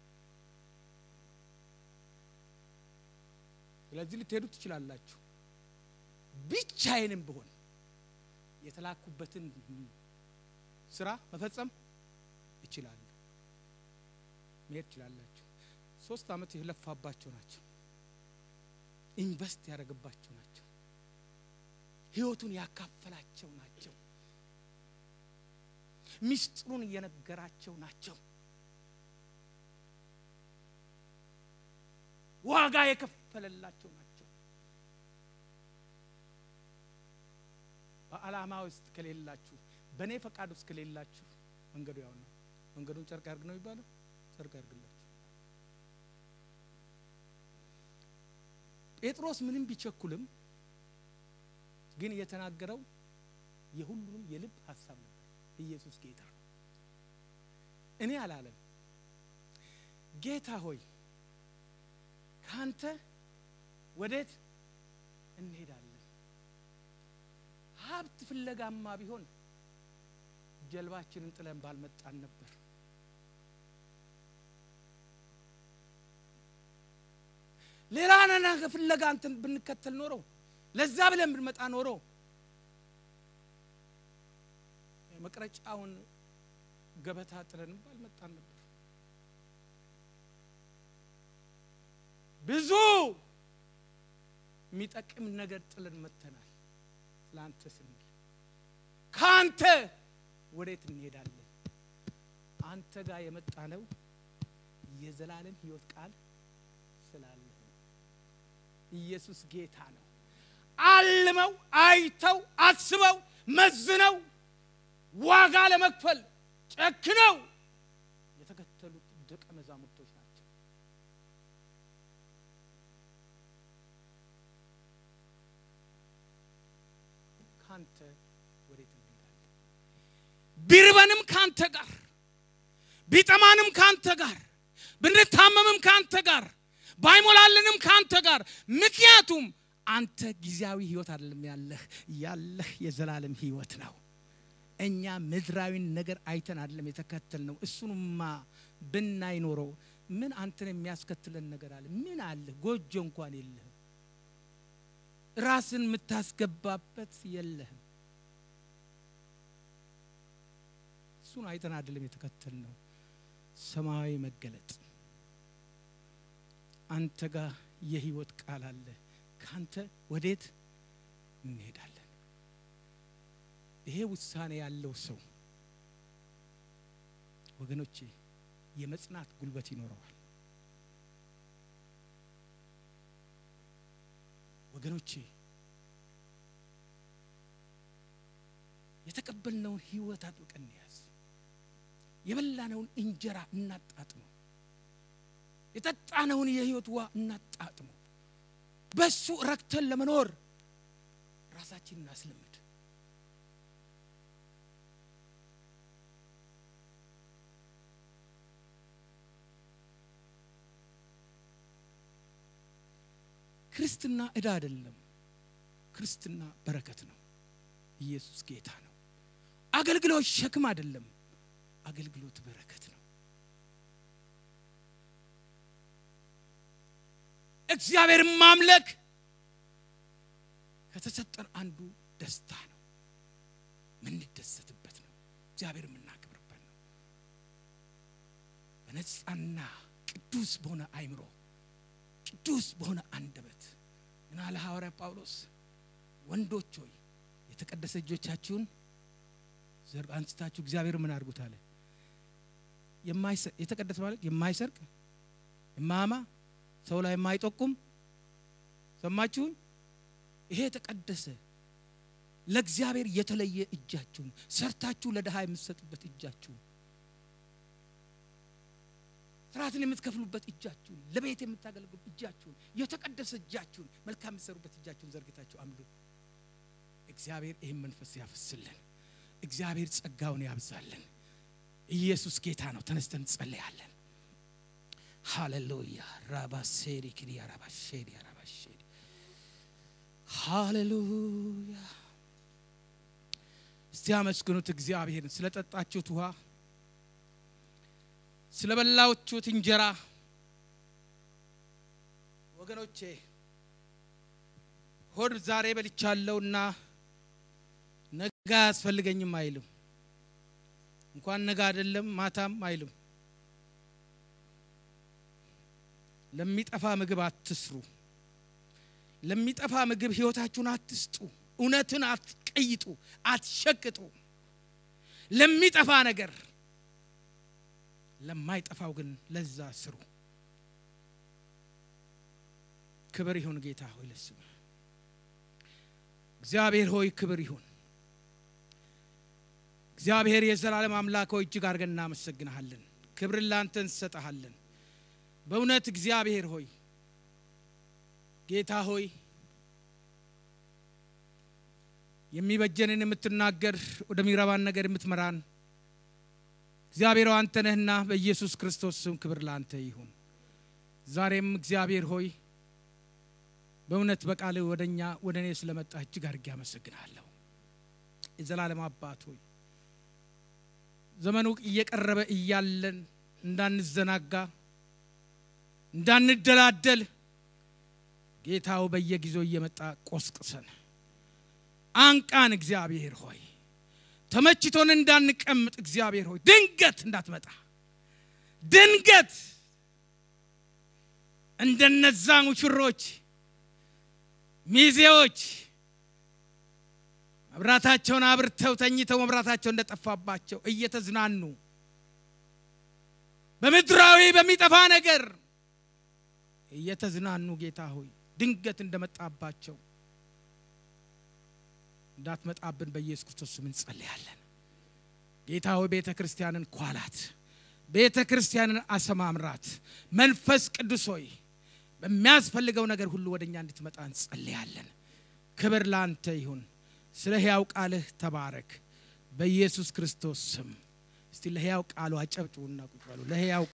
ስለዚህ ልትሄዱ ትችላላችሁ ብቻዬንም ብሆን የተላኩበትን ስራ መፈጸም ይችላል መሄድ ይችላልላችሁ ሶስት አመት ይለፋባቸው ናቸው ኢንቨስት ያደርግባቸው ናቸው ህይወቱን ያካፈላቸው ናቸው ሚስጥሩን እየነገራቸው ናቸው ዋጋ የከፈለላቸው ናቸው በአላማ ውስጥ ከሌላችሁ በኔ ፈቃድ ውስጥ ከሌላችሁ መንገዱ ያው ነው መንገዱን ጨርቅ አርግ ነው ይባላል ጨርቅ አርግላችሁ ጴጥሮስ ምንም ቢቸኩልም ግን የተናገረው የሁሉንም የልብ ሐሳብ ነበር ኢየሱስ ጌታ ነው እኔ አላለም ጌታ ሆይ ካንተ ወዴት እንሄዳለን ሀብት ፍለጋማ ቢሆን ጀልባችንን ጥለን ባልመጣን ነበር ሌላ ነገር ፍለጋ እንትን ብንከተል ኖሮ ለዛ ብለን ብንመጣ ኖሮ መቅረጫውን ገበታ ጥለን ባልመጣን ነበር ብዙ የሚጠቅም ነገር ጥለን መተናል ላንተ ስንል ካንተ ወዴት እንሄዳለን አንተ ጋር የመጣነው የዘላለም ሕይወት ቃል ስላለ ኢየሱስ ጌታ ነው አልመው አይተው አስበው መዝነው ዋጋ ለመክፈል ጨክነው የተከተሉት ደቀ መዛሙርቶች ናቸው ካንተ ወዴት እንሄዳለን ቢርበንም ካንተ ጋር ቢጠማንም ካንተ ጋር ብንታመምም ካንተ ጋር ባይሞላልንም ካንተ ጋር ምክንያቱም አንተ ጊዜያዊ ህይወት አይደለም ያለህ ያለህ የዘላለም ህይወት ነው እኛ ምድራዊ ነገር አይተን አይደለም የተከተልነው እሱንማ ብናይ ኖሮ ምን አንተን የሚያስከትለን ነገር አለ ምን አለ ጎጆ እንኳን የለህ ራስን የምታስገባበት የለህ እሱን አይተን አይደለም የተከተልነው ሰማያዊ መገለጥ አንተ ጋር የህይወት ቃል አለ ካንተ ወዴት እንሄዳለን ይሄ ውሳኔ ያለው ሰው ወገኖቼ የመጽናት ጉልበት ይኖረዋል ወገኖቼ የተቀበልነውን ህይወት አጥብቀን ያዝ የበላነውን እንጀራ እናጣጥመው የጠጣነውን የህይወት ውሃ እናጣጥመው በሱ ረክተን ለመኖር ራሳችንን እናስለምድ ክርስትና እዳ አይደለም ክርስትና በረከት ነው ኢየሱስ ጌታ ነው አገልግሎት ሸክም አይደለም አገልግሎት በረከት ነው እግዚአብሔር ማምለክ ከተሰጠን አንዱ ደስታ ነው ምን ደስተበት ነው እግዚአብሔር የምናከብርበት ነው በነጻና ቅዱስ በሆነ አይምሮ ቅዱስ በሆነ አንደበት እና ለሐዋርያ ጳውሎስ ወንዶች ሆይ የተቀደሰ እጆቻችሁን ዘርግ አንስታችሁ እግዚአብሔር ምን አድርጉት አለ የማይሰርቅ የተቀደሰ ማለት የማይሰርቅ የማማ ሰው ላይ የማይጠቁም ሰማችሁ ይሄ የተቀደሰ ለእግዚአብሔር የተለየ እጃችሁን ሰርታችሁ ለደሃ የምትሰጡበት እጃችሁን ስራትን የምትከፍሉበት እጃችሁን ለቤት የምታገለግሉበት እጃችሁን የተቀደሰ እጃችሁን መልካም የምትሰሩበት እጃችሁን ዘርግታችሁ አምልኩ እግዚአብሔር ይሄን መንፈስ ያፈስልን እግዚአብሔር ጸጋውን ያብዛልን ኢየሱስ ጌታ ነው ተነስተን ጸልያለን ሃሌሉያ ራባሴሪ ክሪያ ራባሼሪ ራባሼሪ ሃሌሉያ እስቲያመስግኑት እግዚአብሔርን ስለጠጣችሁት ውሃ ስለበላችሁት እንጀራ ወገኖቼ ሆድ ዛሬ በልቻለውና ነገ አስፈልገኝም አይልም እንኳን ነገ አይደለም ማታም አይልም ለሚጠፋ ምግብ አትስሩ ለሚጠፋ ምግብ ህይወታችሁን አትስጡ እውነትን አትቀይጡ አትሸቅጡ ለሚጠፋ ነገር ለማይጠፋው ግን ለዛ ስሩ ክብር ይሁን ጌታ ሆይ ለስም እግዚአብሔር ሆይ ክብር ይሁን እግዚአብሔር የዘላለም አምላክ ሆይ እጅግ አድርገን እናመሰግናለን ክብር ላንተ እንሰጣለን በእውነት እግዚአብሔር ሆይ ጌታ ሆይ የሚበጀንን የምትናገር ወደሚራባን ነገር የምትመራን እግዚአብሔር አንተ ነህና በኢየሱስ ክርስቶስ ስም ክብር ላንተ ይሁን ዛሬም እግዚአብሔር ሆይ በእውነት በቃል ወደኛ ወደኔ ስለመጣህ እጅግ አድርጌ አመሰግናለሁ የዘላለም አባት ሆይ ዘመኑ እየቀረበ እያለን እንዳንዘናጋ እንዳንደላደል ጌታው በየጊዜው እየመጣ ቆስቅሰን አንቃን እግዚአብሔር ሆይ ተመችቶን እንዳንቀምጥ እግዚአብሔር ሆይ ድንገት እንዳትመጣ ድንገት እንደነዛ ሙሽሮች ሚዜዎች መብራታቸውን አብርተው ተኝተው መብራታቸው እንደጠፋባቸው እየተዝናኑ በምድራዊ በሚጠፋ ነገር እየተዝናኑ ጌታ ሆይ ድንገት እንደመጣባቸው እንዳትመጣብን በኢየሱስ ክርስቶስ ስም እንጸልያለን ጌታ ሆይ ቤተክርስቲያንን ኳላት ቤተክርስቲያንን አሰማምራት መንፈስ ቅዱስ ሆይ በሚያስፈልገው ነገር ሁሉ ወደኛ እንድትመጣ እንጸልያለን ክብር ላንተ ይሁን ስለ ሕያው ቃልህ ተባረክ በኢየሱስ ክርስቶስ ስም እስቲ ለሕያው ቃሉ አጨብጭቡና ቁጥሩ ለሕያው